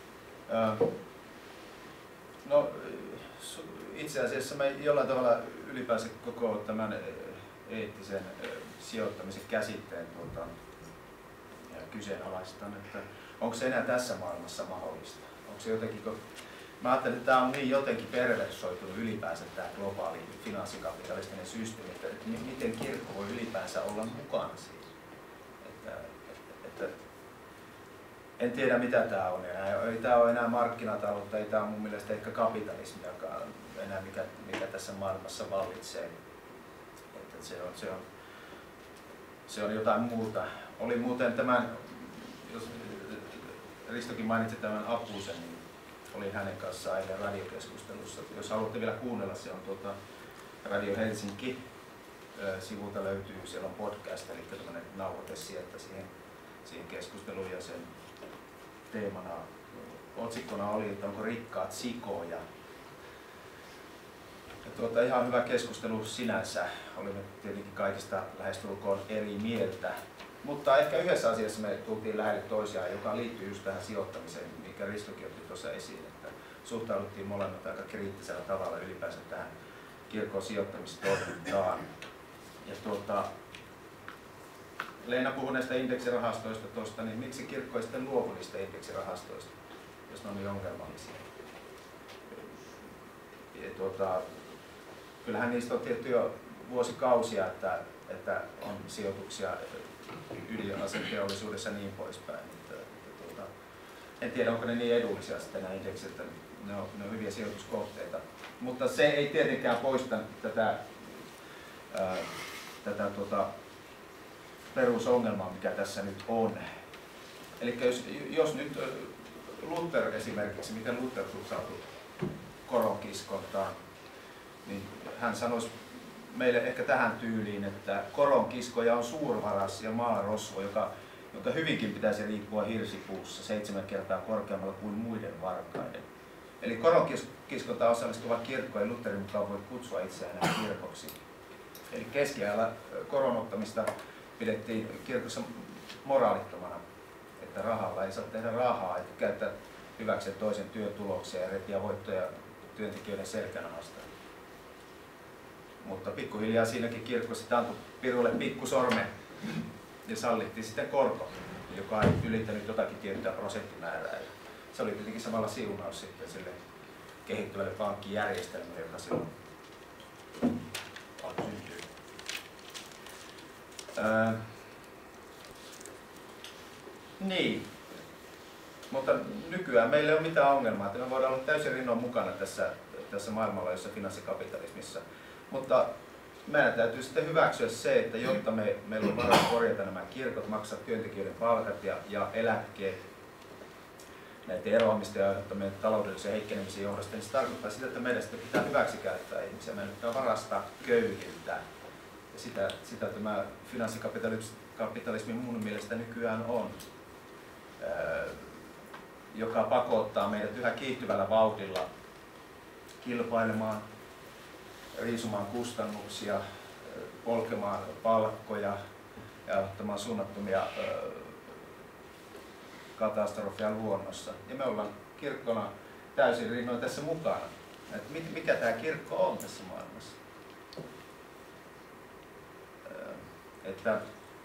no, itse asiassa me jollain tavalla ylipäänsä koko tämän eettisen sijoittamisen käsitteen tuota, kyseenalaistan, että onko se enää tässä maailmassa mahdollista? Onko se jotenkin, kun mä ajattelen, että tämä on niin jotenkin perversoitunut ylipäänsä tämä globaali finanssikapitalistinen systeemi, että, että miten kirkko voi ylipäänsä olla mukana siinä. Että, että, en tiedä mitä tämä on enää. Ei tämä ole enää markkinataloutta, ei tämä ole mun mielestä ehkä kapitalismiakaan enää mikä, mikä tässä maailmassa vallitsee. Että se on, se on, se on jotain muuta. Oli muuten tämän, jos Ristokin mainitsi tämän Apusen, niin olin hänen kanssaan eilen radiokeskustelussa. Jos haluatte vielä kuunnella, se on tuota Radio Helsinki. Sivulta löytyy, siellä on podcast, eli tämmöinen nauhoite sieltä siihen, siihen keskusteluun ja sen teemana, otsikkona oli, että onko rikkaat sikoja. Ja tuota, ihan hyvä keskustelu sinänsä. Olimme tietenkin kaikista lähestulkoon eri mieltä. Mutta ehkä yhdessä asiassa me tultiin lähelle toisiaan, joka liittyy just tähän sijoittamiseen, mikä Ristokin otti tuossa esiin, että suhtauduttiin molemmat aika kriittisellä tavalla ylipäänsä tähän kirkon sijoittamistoimintaan. Ja tuota, Leena puhui näistä indeksirahastoista tuosta, niin miksi kirkko ei sitten luovu niistä indeksirahastoista, jos ne on niin ongelmallisia? Ja tuota, kyllähän niistä on tietty jo vuosikausia, että, että on sijoituksia ydinaseteollisuudessa ja niin poispäin. Että, että, tuota, en tiedä, onko ne niin edullisia sitten nämä indeksit, että ne on, ne on hyviä sijoituskohteita. Mutta se ei tietenkään poista tätä, ää, tätä tuota, perusongelmaa, mikä tässä nyt on. Eli jos, jos nyt Luther esimerkiksi, miten Luther suhtautui koronkiskontaan, niin hän sanoisi meille ehkä tähän tyyliin, että koronkiskoja on suurvaras ja maarosvo, joka, jonka hyvinkin pitäisi liikkua hirsipuussa seitsemän kertaa korkeammalla kuin muiden varkaiden. Eli koronkiskontaan osallistuva kirkko ei Lutherin mukaan voi kutsua itseään kirkoksi. Eli keskiajalla koronottamista pidettiin kirkossa moraalittomana, että rahalla ei saa tehdä rahaa, että käyttää hyväkseen toisen työtuloksia ja repiä voittoja työntekijöiden selkänahasta. Mutta pikkuhiljaa siinäkin kirkko sitten antoi pirulle pikkusormen ja sallittiin sitten korko, joka ei ylittänyt jotakin tiettyä prosenttimäärää. Se oli tietenkin samalla siunaus sitten sille kehittyvälle pankkijärjestelmälle, joka silloin syntyy. Öö, niin, mutta nykyään meillä ei ole mitään ongelmaa, että me voidaan olla täysin rinnoin mukana tässä, tässä maailmanlaajuisessa finanssikapitalistissa. Mutta meidän täytyy sitten hyväksyä se, että jotta me, meillä on varaa korjata nämä kirkot, maksaa työntekijöiden palkat ja, ja eläkkeet näiden eroamisten ja aiheuttamien taloudellisen heikkenemisen johdosta, niin se tarkoittaa sitä, että meidän sitten pitää hyväksikäyttää ihmisiä. Meidän pitää varastaa köyhiltä. Ja sitä, sitä tämä finanssikapitalismi mun mielestä nykyään on, öö, joka pakottaa meidät yhä kiihtyvällä vauhdilla kilpailemaan, riisumaan kustannuksia, polkemaan palkkoja ja ottamaan suunnattomia öö, katastrofia luonnossa. Ja me ollaan kirkkona täysin rinnoin tässä mukana. Et mikä tämä kirkko on tässä maailmassa? Että,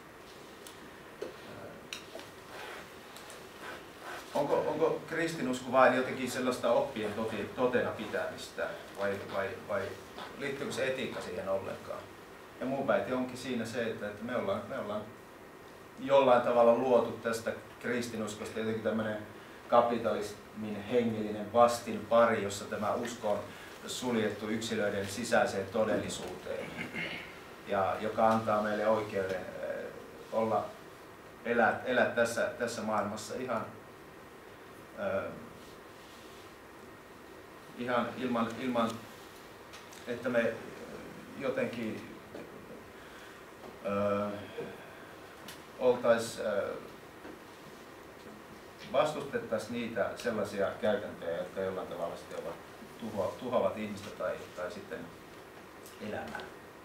onko, onko kristinusko vain jotenkin sellaista oppien totena pitämistä vai, vai, vai liittyykö se etiikka siihen ollenkaan? Ja mun väite onkin siinä se, että, että me, ollaan, me ollaan jollain tavalla luotu tästä kristinuskosta jotenkin tämmöinen kapitalismin hengellinen vastinpari, jossa tämä usko on suljettu yksilöiden sisäiseen todellisuuteen. Ja joka antaa meille oikeuden olla, elää, elää tässä, tässä maailmassa ihan, äh, ihan ilman, ilman, että me jotenkin äh, oltais, äh, vastustettaisiin niitä sellaisia käytäntöjä, jotka jollain tavalla sitten ovat, tuho, tuhoavat ihmistä tai, tai sitten elämää.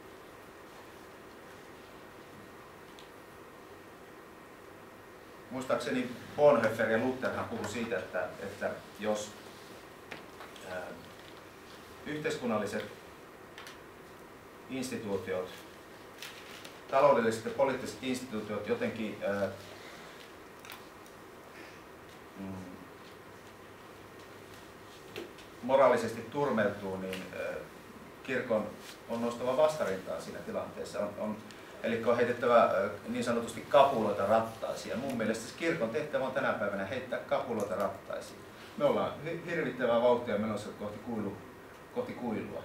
Muistaakseni Bonhoeffer ja Lutherhan puhui siitä, että, että jos ää, yhteiskunnalliset instituutiot, taloudelliset ja poliittiset instituutiot jotenkin ää, mm, moraalisesti turmeltuu, niin ää, kirkon on nostava vastarintaa siinä tilanteessa. On, on, eli on heitettävä ää, niin sanotusti kapuloita rattaisiin. Ja mun mielestä kirkon tehtävä on tänä päivänä heittää kapuloita rattaisiin. Me ollaan hirvittävää vauhtia menossa kohti, kuilu, kohti kuilua.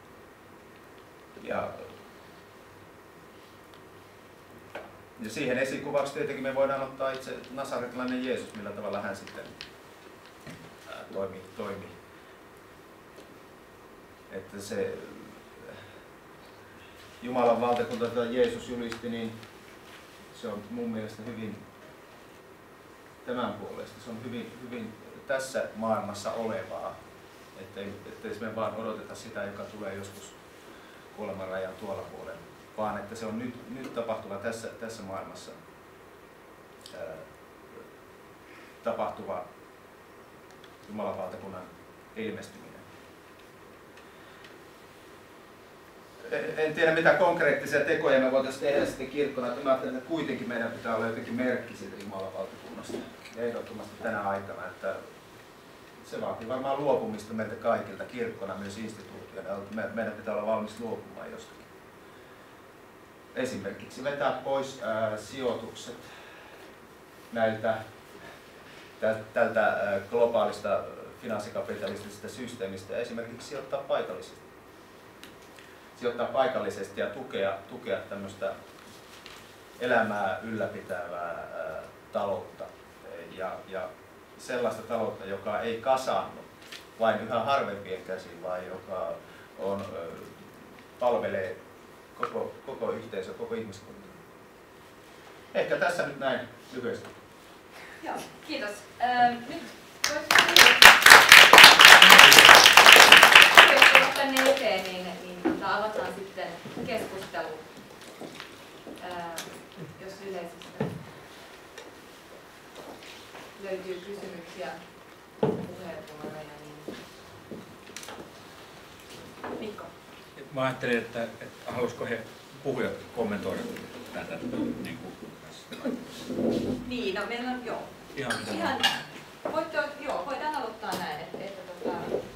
Ja, ja siihen esikuvaksi tietenkin me voidaan ottaa itse nasaretilainen Jeesus, millä tavalla hän sitten ää, toimii. toimii. Että se Jumalan valtakunta, jota Jeesus julisti, niin se on mun mielestä hyvin tämän puolesta. Se on hyvin, hyvin tässä maailmassa olevaa, ettei, ettei me vaan odoteta sitä, joka tulee joskus kuoleman rajan tuolla puolella, vaan että se on nyt, nyt tapahtuva tässä, tässä maailmassa ää, tapahtuva Jumalan valtakunnan ilmestyminen. En tiedä mitä konkreettisia tekoja me voitaisiin tehdä sitten kirkkona, että mä ajattelen, että kuitenkin meidän pitää olla jotenkin merkki siitä Jumalan valtakunnasta. Ja ehdottomasti tänä aikana, että se vaatii varmaan luopumista meiltä kaikilta kirkkona, myös instituutiona. Meidän pitää olla valmis luopumaan jostakin. Esimerkiksi vetää pois ää, sijoitukset näiltä, tältä ää, globaalista finanssikapitalistisesta systeemistä ja esimerkiksi sijoittaa paikallisesti. Sijoittaa paikallisesti ja tukea, tukea tämmöistä elämää ylläpitävää ää, taloutta ja, ja sellaista taloutta, joka ei kasaannu vain yhä harvempien käsiin, vaan joka on, ää, palvelee koko, koko yhteisö, koko ihmiskunta. Ehkä tässä nyt näin lyhyesti. Joo, kiitos. Ähm, nyt voisi tänne eteen, niin, niin tota, avataan sitten keskustelu, äh, jos yleisöstä löytyy kysymyksiä, puheenvuoroja. Niin... Mikko. Mä ajattelin, että, että haluaisiko he puhujat kommentoida tätä niin kuin tässä. Niin, no meillä on, joo. Ihan mitä Ihan, voitte, joo, voidaan aloittaa näin, että, että tota,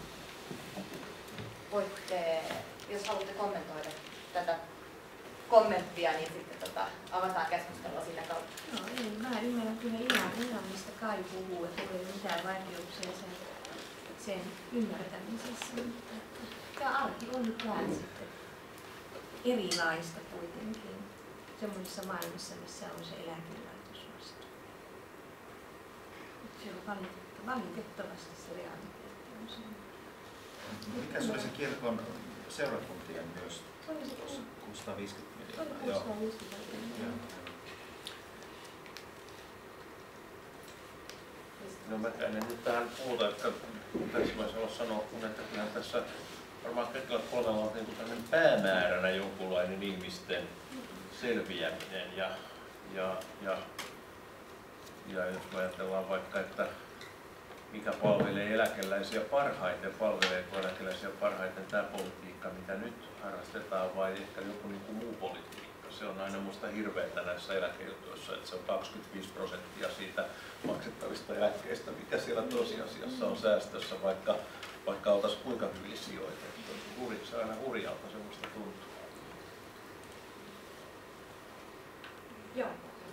voitte, jos haluatte kommentoida tätä kommenttia, niin sitten tota, avataan keskustelua sitä kautta. No ei, mä ymmärrän kyllä ihan, ihan mistä Kai puhuu, että ei ole mitään vaikeuksia sen, sen ymmärtämisessä, mutta tämä arki on nyt vähän sitten erilaista kuitenkin semmoisessa maailmassa, missä on se eläkelaitos vasta. Se on valitettavasti se realiteetti on se. Mikä se oli se kirkon seurakuntien myös? kuusisataaviisikymmentä miljoonaa. kuusisataaviisikymmentä miljoonaa. No mä en nyt tähän puhuta, että tässä voisi olla sanoa, kun että kyllähän tässä varmaan kaikilla kolmella on niin tämmöinen päämääränä jonkunlainen ihmisten selviäminen ja, ja, ja, ja jos me ajatellaan vaikka, että mikä palvelee eläkeläisiä parhaiten, palveleeko eläkeläisiä parhaiten tämä politiikka, mitä nyt harrastetaan, vai ehkä joku niin kuin muu politiikka. Se on aina minusta hirveätä näissä eläkejutuissa, että se on kaksikymmentäviisi prosenttia siitä maksettavista eläkkeistä, mikä siellä tosiasiassa on säästössä, vaikka, vaikka oltaisiin kuinka hyvin sijoitettu. Se on aina hurjalta, semmoista tuntuu. Joo.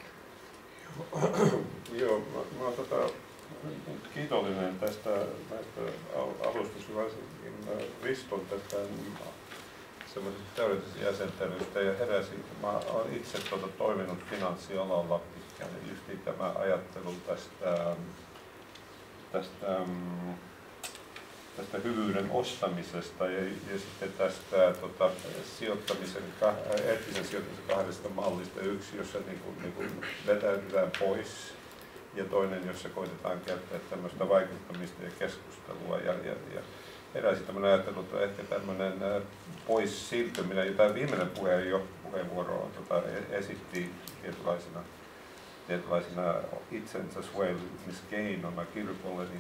Joo, mä, mä oon tota, kiitollinen tästä näistä alustuksista, varsinkin Riston tästä semmoisesta täydellisestä jäsentelystä ja heräsi. Mä oon itse tuota, toiminut finanssialalla pitkään, ja just tämä ajattelu tästä, tästä, tästä hyvyyden ostamisesta ja, ja sitten tästä tota, sijoittamisen, eettisen sijoittamisen kahdesta mallista. Yksi, jossa niin kuin, niin kuin vetäytytään pois, ja toinen, jossa koitetaan käyttää tämmöistä vaikuttamista ja keskustelua. Ja, ja, ja heräsi tämmöinen ajattelu, että ehkä tämmöinen pois siirtyminen, jota viimeinen puhe jo puheenvuoro tota, esitti tietynlaisina, tietynlaisina itsensä suojelumiskeinona kirkolle, niin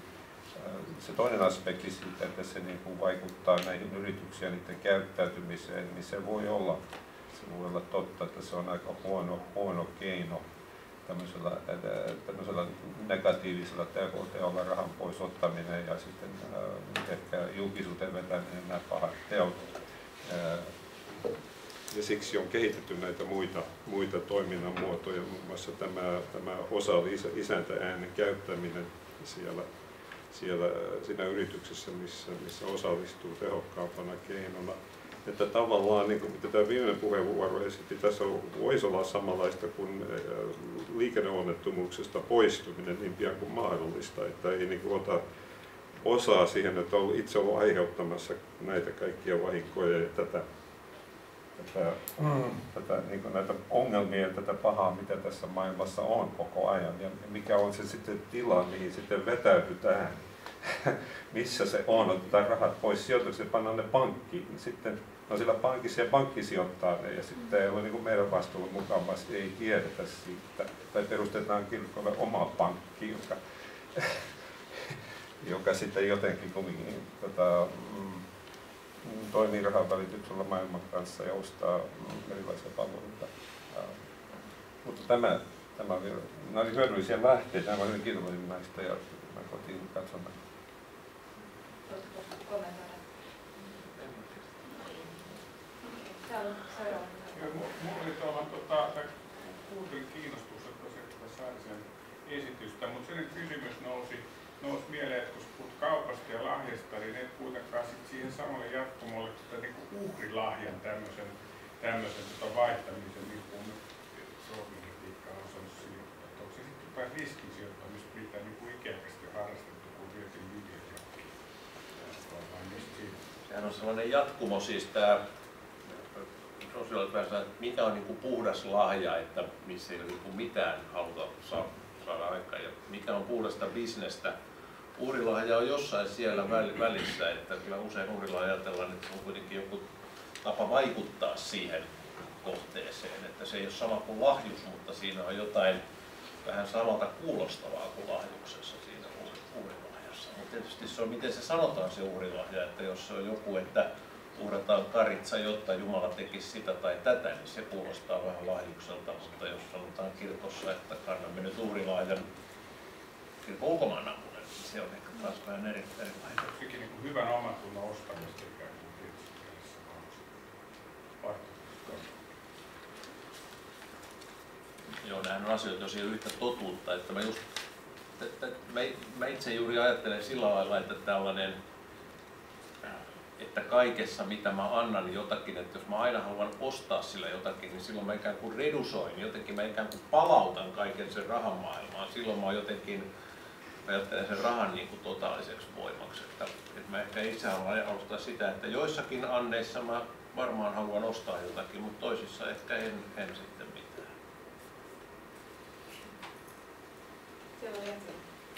se toinen aspekti siitä, että se niin kuin vaikuttaa näihin yrityksiin ja niiden käyttäytymiseen, niin se voi olla, se voi olla totta, että se on aika huono, huono keino tämmöisellä, tämmöisellä negatiivisella teolla rahan pois ottaminen ja sitten äh, ehkä julkisuuteen vetäminen nämä pahat teot. Äh, ja siksi on kehitetty näitä muita, muita toiminnan muotoja, muun muassa tämä, tämä osa-isäntä-äänen käyttäminen siellä, siellä siinä yrityksessä, missä, missä osallistuu tehokkaampana keinona. Että tavallaan, niin kuin mitä tämä viimeinen puheenvuoro esitti, tässä voisi olla samanlaista kuin liikenneonnettomuuksesta poistuminen niin pian kuin mahdollista, että ei niin kuin ota osaa siihen, että on itse ollut aiheuttamassa näitä kaikkia vahinkoja ja tätä, tätä, mm. tätä, niin kuin näitä ongelmia ja tätä pahaa, mitä tässä maailmassa on koko ajan ja mikä on se sitten tila, mihin sitten vetäydytään. Missä se on, otetaan rahat pois sijoituksesta ja pannaan ne pankkiin, niin sitten no sillä pankissa ja pankki sijoittaa ne ja sitten ei ole niin kuin meidän vastuulla mukavasti, ei tiedetä siitä. Tai perustetaan kirkolle oma pankki, joka, joka sitten jotenkin kumminkin tota, toimii rahan välityksellä maailman kanssa ja ostaa erilaisia palveluita. Mutta tämä, tämä oli, nämä oli hyödyllisiä lähteitä, nämä olivat kiitollinen näistä ja mä kotiin katsomaan. Minulla oli tuolla, tota, kuulin kiinnostuksesta tätä Saarisen esitystä, mutta sen kysymys nousi, nousi mieleen, että kun puhut kaupasta ja lahjasta, niin et kuitenkaan sit siihen samalle jatkumolle sitä niin uhrilahjan tämmöisen, tämmöisen tota vaihtamisen, niin kuin nyt profiilitikka on osannut sijoittaa. Onko se sitten jotain riskisijoittamista, mitä niin kuin ikävästi harrastettu, kun vietin videoja? Sehän on sellainen jatkumo siis tämä sosiaalipäässä, että mikä on niin kuin puhdas lahja, että missä ei ole niin kuin mitään haluta saada aikaan ja mikä on puhdasta bisnestä. Uhrilahja on jossain siellä välissä, että kyllä usein uhrilla ajatellaan, että se on kuitenkin joku tapa vaikuttaa siihen kohteeseen, että se ei ole sama kuin lahjus, mutta siinä on jotain vähän samalta kuulostavaa kuin lahjuksessa siinä uhrilahjassa. Mutta tietysti se on, miten se sanotaan se uhrilahja, että jos se on joku, että uhrataan karitsa, jotta Jumala tekisi sitä tai tätä, niin se kuulostaa vähän lahjukselta, mutta jos sanotaan kirkossa, että kannamme nyt uhrilahjan kirkon ulkomaan avulle, niin se on ehkä taas vähän eri, erilainen. Sekin niin kuin hyvän omatunnon ostamista ikään kuin tietysti vaihtoehtoista. Joo, nämähän on asioita, jos ei ole yhtä totuutta, että mä, just, että mä, mä itse juuri ajattelen sillä lailla, että tällainen että kaikessa mitä mä annan jotakin, että jos mä aina haluan ostaa sillä jotakin, niin silloin mä ikään kuin redusoin, jotenkin mä ikään kuin palautan kaiken sen rahan maailmaan. Silloin mä jotenkin ajattelen sen rahan niin kuin totaaliseksi voimaksi. Että, että mä ehkä itse haluan alustaa sitä, että joissakin anneissa mä varmaan haluan ostaa jotakin, mutta toisissa ehkä en, en sitten mitään. Siellä on ensin.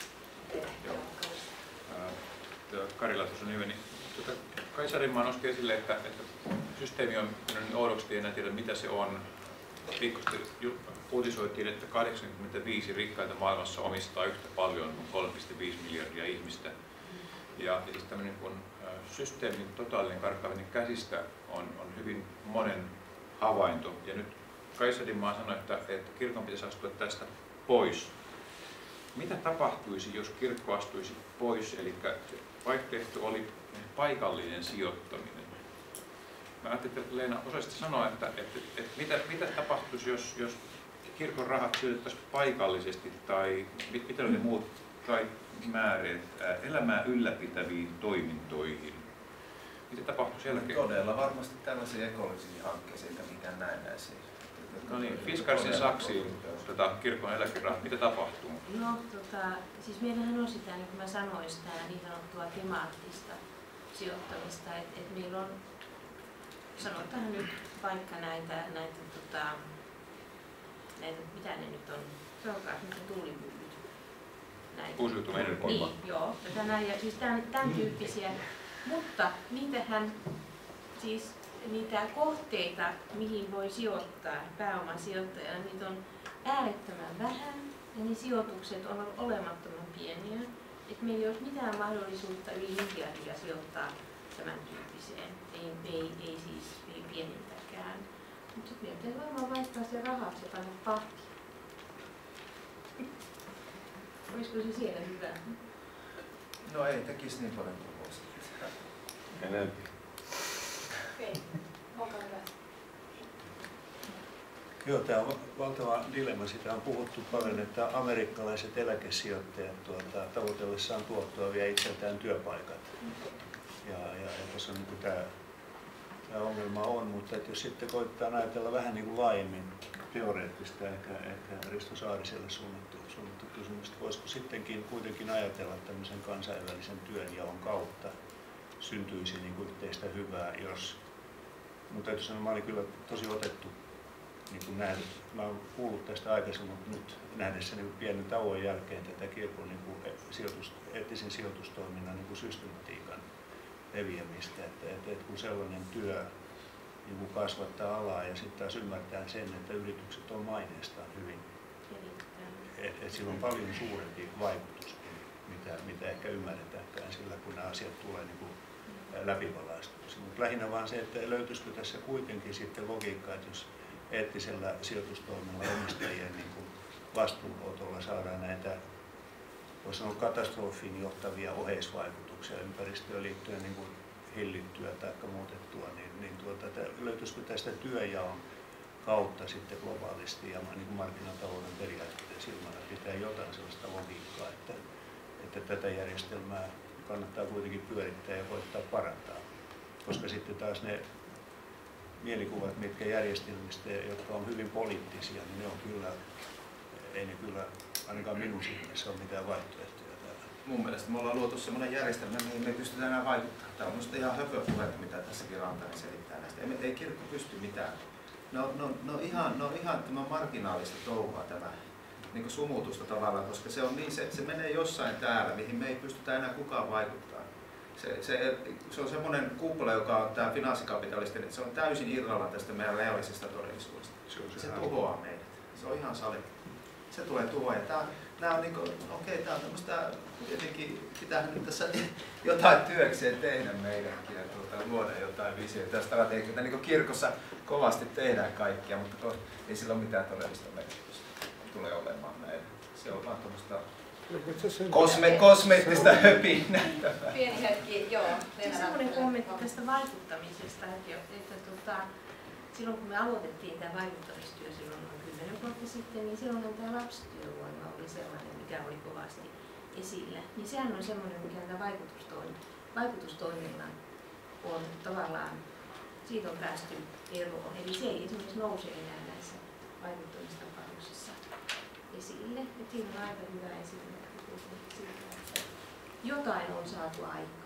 Joo. Karila tuossa nimeni. Tuota, Kai Sarinmaa nosti esille, että, että systeemi on niin oudoksi, enää tiedä mitä se on. Viikosti uutisoitiin, että kahdeksankymmentäviisi rikkaita maailmassa omistaa yhtä paljon kuin kolme pilkku viisi miljardia ihmistä. Ja, ja siis tämmöinen kun, ä, systeemin totaalinen karkaaminen käsistä on, on hyvin monen havainto. Ja nyt Kai Sarinmaa sanoi, että, että kirkon pitäisi astua tästä pois. Mitä tapahtuisi, jos kirkko astuisi pois? Eli vaihtoehto oli paikallinen sijoittaminen. Mä ajattelin, että Leena osaisi sanoa, että, että, että mitä, mitä tapahtuisi, jos, jos kirkon rahat sijoitettaisiin paikallisesti tai mit, mitä ne muut tai määreet elämää ylläpitäviin toimintoihin? Mitä tapahtuisi jälkeen? Todella varmasti tällaisia ekologisia hankkeisiin, eikä mitään näennäisiä. No niin, Fiskarsin Saksiin tota, kirkon eläkerahat, mitä tapahtuu? No, tota, siis meillähän on sitä, niin kuin mä sanoin, sitä niin sanottua temaattista sijoittamista, että et meillä on, sanotaan nyt vaikka näitä, näitä, tota, näitä mitä ne nyt on, sanokaa, mitä tuulipyllyt. Uusiutuva energia. Niin, joo, tänään, ja siis tämän, tämän tyyppisiä, mutta niitähän siis niitä kohteita, mihin voi sijoittaa pääoman sijoittajana, niitä on äärettömän vähän ja ne sijoitukset ovat olemattoman pieniä. että meillä ei olisi mitään mahdollisuutta yli miljardia sijoittaa tämän tyyppiseen. Ei, ei, ei siis ei pienintäkään. Mutta sitten meidän täytyy varmaan vaihtaa se rahaksi ja panna pahti. Olisiko se siellä hyvä? No ei tekisi niin paljon kuin voisi. Enempi. Okei, olkaa hyvä. Joo, tämä on valtava dilemma. Sitä on puhuttu paljon, että amerikkalaiset eläkesijoittajat tuota, tavoitellessaan tuottoa vie itseltään työpaikat. Ja, ja, ja tässä on niin kuin tämä, tämä ongelma on, mutta että jos sitten koittaa ajatella vähän niin kuin laajemmin teoreettista, ehkä, ehkä Risto Saariselle suunnattu, suunnattu kysymys, että voisiko sittenkin kuitenkin ajatella tämmöisen kansainvälisen työnjaon kautta syntyisi niin kuin yhteistä hyvää, jos, mutta täytyy sanoa, mä olin kyllä tosi otettu niin kuin nähdä, mä olen kuullut tästä aikaisemmin, mutta nyt nähdessäni niin pienen tauon jälkeen tätä kirkon niin kuin sijoitus, eettisen sijoitustoiminnan niin kuin systematiikan leviämistä, että, että, että kun sellainen työ niin kuin kasvattaa alaa ja sitten taas ymmärtää sen, että yritykset on maineestaan hyvin, että et sillä on paljon suurempi vaikutus kuin mitä, mitä ehkä ymmärretäänkään sillä, kun nämä asiat tulee niin kuin läpivalaistuksi. Mutta lähinnä vaan se, että löytyisikö tässä kuitenkin sitten logiikkaa, että jos eettisellä sijoitustoiminnalla omistajien niin kuin vastuunotolla saadaan näitä, voisi sanoa katastrofiin johtavia oheisvaikutuksia ympäristöön liittyen niin kuin hillittyä tai muutettua, niin, niin tuota, löytyisikö tästä työnjaon kautta sitten globaalisti ja niin kuin markkinatalouden periaatteiden silmällä pitää jotain sellaista logiikkaa, että, että tätä järjestelmää kannattaa kuitenkin pyörittää ja koittaa parantaa, koska sitten taas ne mielikuvat, mitkä järjestelmistä, jotka on hyvin poliittisia, niin ne on kyllä, ei ne kyllä ainakaan minun silmissä ole mitään vaihtoehtoja täällä. Mun mielestä me ollaan luotu sellainen järjestelmä, mihin me ei pystytä enää vaikuttamaan. Tämä on minusta ihan höpöpuhetta, mitä tässäkin Rantanen selittää näistä. Ei, ei kirkko pysty mitään. No, no, no ihan, no ihan tämä marginaalista touhua tämä niin kuin sumutusta tavallaan, koska se on niin, se, se menee jossain täällä, mihin me ei pystytä enää kukaan vaikuttamaan. Se, se, se on semmoinen kuppula, joka on tämä finanssikapitalistin, että se on täysin irralla tästä meidän reaalisesta todellisuudesta. Se, se, se tuhoaa meidät. Se on ihan sali. Se tulee tuhoa. Ja tää, nää on niinku, okei, tää on tämmöistä, tietenkin pitää nyt tässä jotain työkseen tehdä meidänkin ja tuota, luoda jotain visioita ja strategioita. Niin kuin kirkossa kovasti tehdään kaikkia, mutta ei sillä ole mitään todellista merkitystä. Tulee olemaan näin. Se on vaan tuommoista Kosme, kosmeettista höpinää. Pieni hetki, joo. Sellainen kommentti tästä vaikuttamisesta, että, että tuota, silloin kun me aloitettiin tämä vaikuttamistyö silloin noin kymmenen vuotta sitten, niin silloin tämä lapsityövoima oli sellainen, mikä oli kovasti esillä. Niin sehän on sellainen, mikä tämä vaikutustoiminnan, vaikutustoiminnan on tavallaan, siitä on päästy eroon. Eli se ei esimerkiksi nouse enää näissä vaikuttamistapauksissa esille. Et siinä on aika hyvä esimerkki siitä, että jotain on saatu aikaan.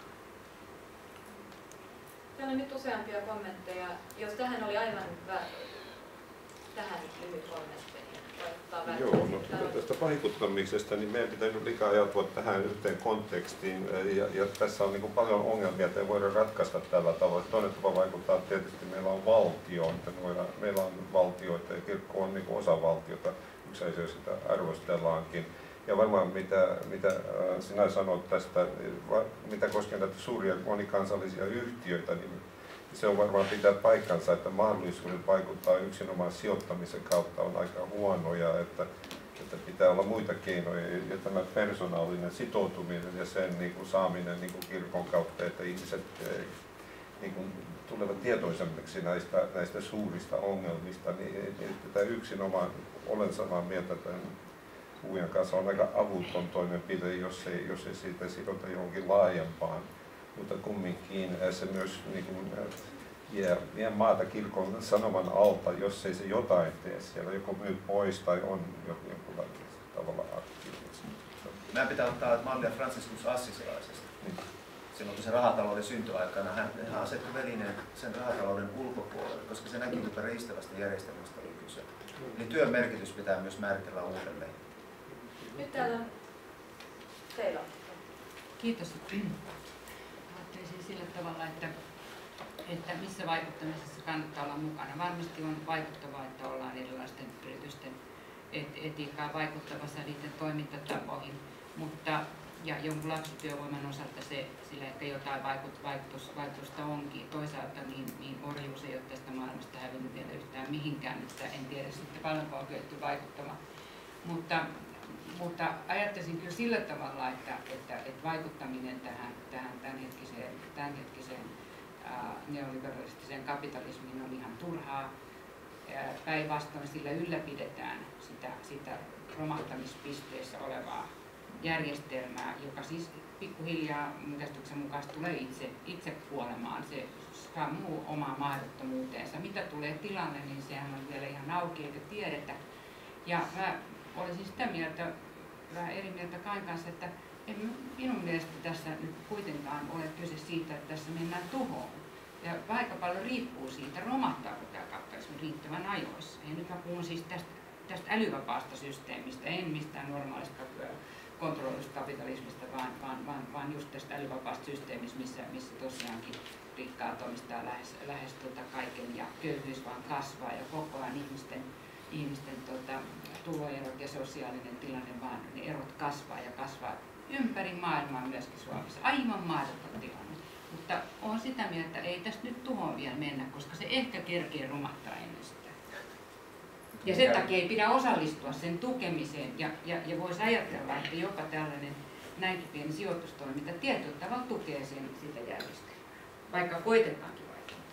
Täällä on nyt useampia kommentteja. Jos tähän oli aivan hyvä, tähän lyhyt kommentti. Joo, no, tästä vaikuttamisesta, niin meidän pitää nyt liikaa ajautua tähän yhteen kontekstiin. Ja, ja tässä on niin kuin paljon ongelmia, että ei voida ratkaista tällä tavalla. Toinen tapa vaikuttaa tietysti, meillä on valtio, että voidaan, meillä on valtioita ja kirkko on niin kuin osa valtiota. Yksi asia sitä arvostellaankin. Ja varmaan mitä, mitä sinä sanot tästä, mitä koskee näitä suuria monikansallisia yhtiöitä, niin se on varmaan pitää paikkansa, että mahdollisuudet vaikuttaa yksinomaan sijoittamisen kautta on aika huonoja, että, että pitää olla muita keinoja. Ja tämä persoonallinen sitoutuminen ja sen niin kuin saaminen niin kuin kirkon kautta, että ihmiset niin kuin tulevat tietoisemmiksi näistä, näistä suurista ongelmista, niin että yksinomaan olen samaa mieltä tämän puhujan kanssa on aika avuton toimenpide, jos ei, jos ei siitä sidota johonkin laajempaan. Mutta kumminkin se myös niin kuin, vie, vie maata kirkon sanoman alta, jos ei se jotain tee siellä, joko myy pois tai on jollain tavalla aktiivisesti. Meidän pitää ottaa mallia Franciscus Assisilaisesta. Mm. Silloin kun se rahatalouden syntyaikana, hän, hän asettui velineen sen rahatalouden ulkopuolelle, koska se näki, että riistävästä järjestelmästä oli kyse. Eli työn merkitys pitää myös määritellä uudelleen. Nyt täällä on teillä. Kiitos. Ajattelisin sillä tavalla, että, että missä vaikuttamisessa kannattaa olla mukana. Varmasti on vaikuttavaa, että ollaan erilaisten yritysten etiikkaan vaikuttavassa niiden toimintatapoihin, mutta ja jonkun lapsityövoiman osalta se, sillä ehkä jotain vaikut, vaikutus, vaikutusta onkin. Toisaalta niin, niin orjuus ei ole tästä maailmasta hävinnyt vielä yhtään mihinkään, että en tiedä sitten paljonko on kyetty vaikuttamaan. Mutta, mutta ajattelisin kyllä sillä tavalla, että, että, että vaikuttaminen tähän, tähän tämänhetkiseen, tämänhetkiseen ää, neoliberalistiseen kapitalismiin on ihan turhaa. Päinvastoin sillä ylläpidetään sitä, sitä romahtamispisteessä olevaa järjestelmää, joka siis pikkuhiljaa mun käsityksen mukaan tulee itse, itse kuolemaan. Se sammuu omaan mahdottomuuteensa. Mitä tulee tilanne, niin sehän on vielä ihan auki eikä tiedetä. Ja mä olisin sitä mieltä, vähän eri mieltä Kain kanssa, että en minun mielestä tässä nyt kuitenkaan ole kyse siitä, että tässä mennään tuhoon. Ja aika paljon riippuu siitä, romahtaako tämä kapitalismi riittävän ajoissa. Ja nyt mä puhun siis tästä, tästä älyvapaasta systeemistä, en mistään normaalista kontrolloidusta kapitalismista, vaan, vaan, vaan, vaan just tästä älyvapaasta systeemistä, missä, missä tosiaankin rikkaat omistaa lähes, lähes tuota kaiken ja köyhyys vaan kasvaa ja koko ajan ihmisten, ihmisten tuota, tuloerot ja sosiaalinen tilanne vaan, ne erot kasvaa ja kasvaa ympäri maailmaa myöskin Suomessa. Aivan mahdoton tilanne. Mutta olen sitä mieltä, että ei tästä nyt tuhoon vielä mennä, koska se ehkä kerkee romahtaa ennen sitä. Ja sen takia ei pidä osallistua sen tukemiseen ja, ja, ja voisi ajatella, että jopa tällainen näinkin pieni sijoitustoiminta tietyllä tavalla tukee sen, sitä järjestelmää, vaikka koitetaankin vaikuttaa.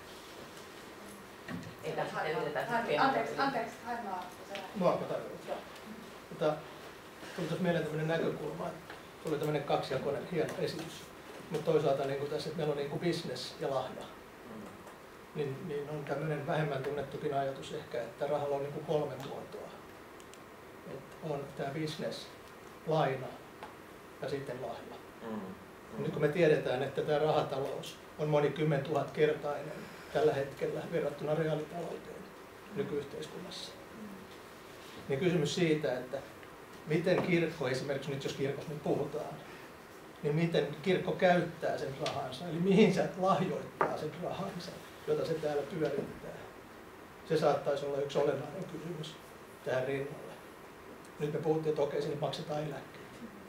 Ei tässä yritetä Anteeksi, anteeksi, Harmaa. Muakko tarkoittaa. Mutta tuli tuossa mieleen tämmöinen näkökulma, että tuli tämmöinen kaksijakoinen hieno esitys. Mutta toisaalta niin tässä, että meillä on niin business ja lahja, niin, niin on tämmöinen vähemmän tunnettukin ajatus ehkä, että rahalla on niin kolme muotoa. Että on tämä business, laina ja sitten lahja. Mm. Mm. Nyt kun me tiedetään, että tämä rahatalous on monikymmentuhatkertainen tällä hetkellä verrattuna reaalitalouteen nykyyhteiskunnassa, mm. niin kysymys siitä, että miten kirkko, esimerkiksi nyt jos kirkossa nyt puhutaan, niin miten kirkko käyttää sen rahansa, eli mihin se lahjoittaa sen rahansa, jota se täällä pyörittää. Se saattaisi olla yksi olennainen kysymys tähän rinnalle. Nyt me puhuttiin, että okei, sinne maksetaan eläkkeet.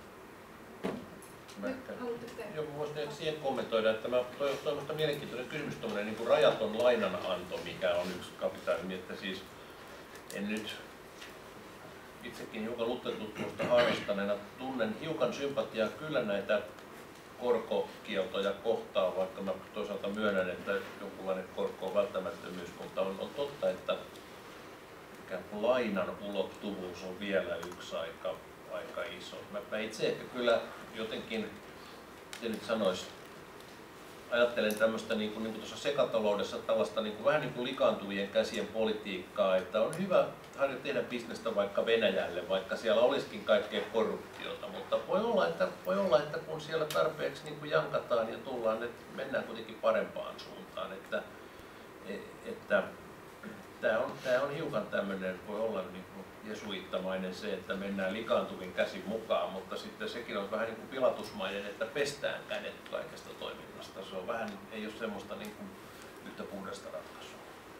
Joo, voisin siihen kommentoida, että mä toivon minusta mielenkiintoinen kysymys, tuommoinen niin kuin rajaton lainananto, mikä on yksi kapitaalismi, että siis en nyt itsekin hiukan Luther-tutkimusta harrastaneena tunnen hiukan sympatiaa kyllä näitä korkokieltoja kohtaan, vaikka mä toisaalta myönnän, että jonkunlainen korko on välttämättömyys, mutta on, on totta, että ikään kuin lainan ulottuvuus on vielä yksi aika, aika iso. Mä, mä itse ehkä kyllä jotenkin, miten nyt sanois, ajattelen tämmöistä niin kuin, niin kuin tuossa sekataloudessa tällaista niin kuin, vähän niin kuin likaantuvien käsien politiikkaa, että on hyvä tehdä bisnestä vaikka Venäjälle, vaikka siellä olisikin kaikkea korruptiota, mutta voi olla, että, voi olla, että kun siellä tarpeeksi niin kuin jankataan ja tullaan, että mennään kuitenkin parempaan suuntaan, että, että tämä on, tämä on hiukan tämmöinen, voi olla niin kuin jesuittamainen se, että mennään likaantuvin käsin mukaan, mutta sitten sekin on vähän niin kuin pilatusmainen, että pestään kädet kaikesta toiminnasta. Se on vähän, ei ole semmoista niin kuin yhtä puhdasta ratkaisua.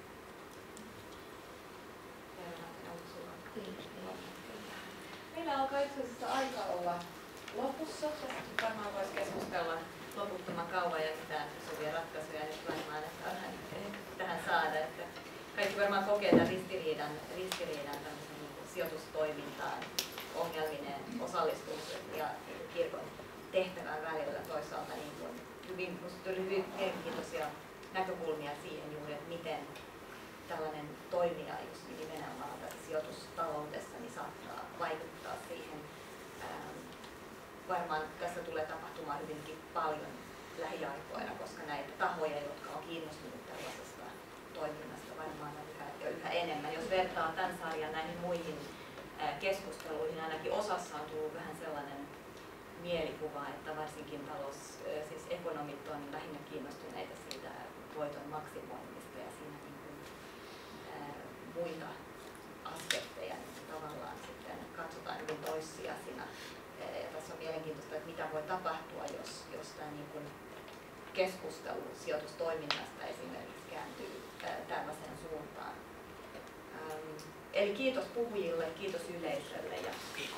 Meillä alkaa itse asiassa aika olla lopussa. Tästä varmaan voisi keskustella loputtoman kauan ja mitään sovia ratkaisuja nyt varmaan tähän saada. Että kaikki varmaan kokee tämän ristiriidan, ristiriidan niin sijoitustoimintaan, ongelmineen, osallistumisen ja kirkon tehtävän välillä toisaalta niin kuin hyvin, hyvin mielenkiintoisia näkökulmia siihen juuri, että miten tällainen toimija just nimenomaan tässä sijoitustaloudessa niin saattaa vaikuttaa siihen. Ähm, varmaan tässä tulee tapahtumaan hyvinkin paljon lähiaikoina, koska näitä tahoja, jotka on kiinnostuneet tällaisesta toiminnasta, varmaan on yhä, jo yhä enemmän. Jos vertaa tämän sarjan näihin muihin äh, keskusteluihin, ainakin osassa on tullut vähän sellainen mielikuva, että varsinkin talous, äh, siis ekonomit on lähinnä kiinnostuneita siitä voiton maksimoinnista ja siinä niin kuin, äh, muita aspekteja niin tavallaan sitten katsotaan hyvin toissijaisina. Ja tässä on mielenkiintoista, että mitä voi tapahtua, jos, jos tämä niin kuin keskustelu sijoitustoiminnasta esimerkiksi kääntyy ää, tällaiseen suuntaan. Ähm, eli kiitos puhujille, kiitos yleisölle ja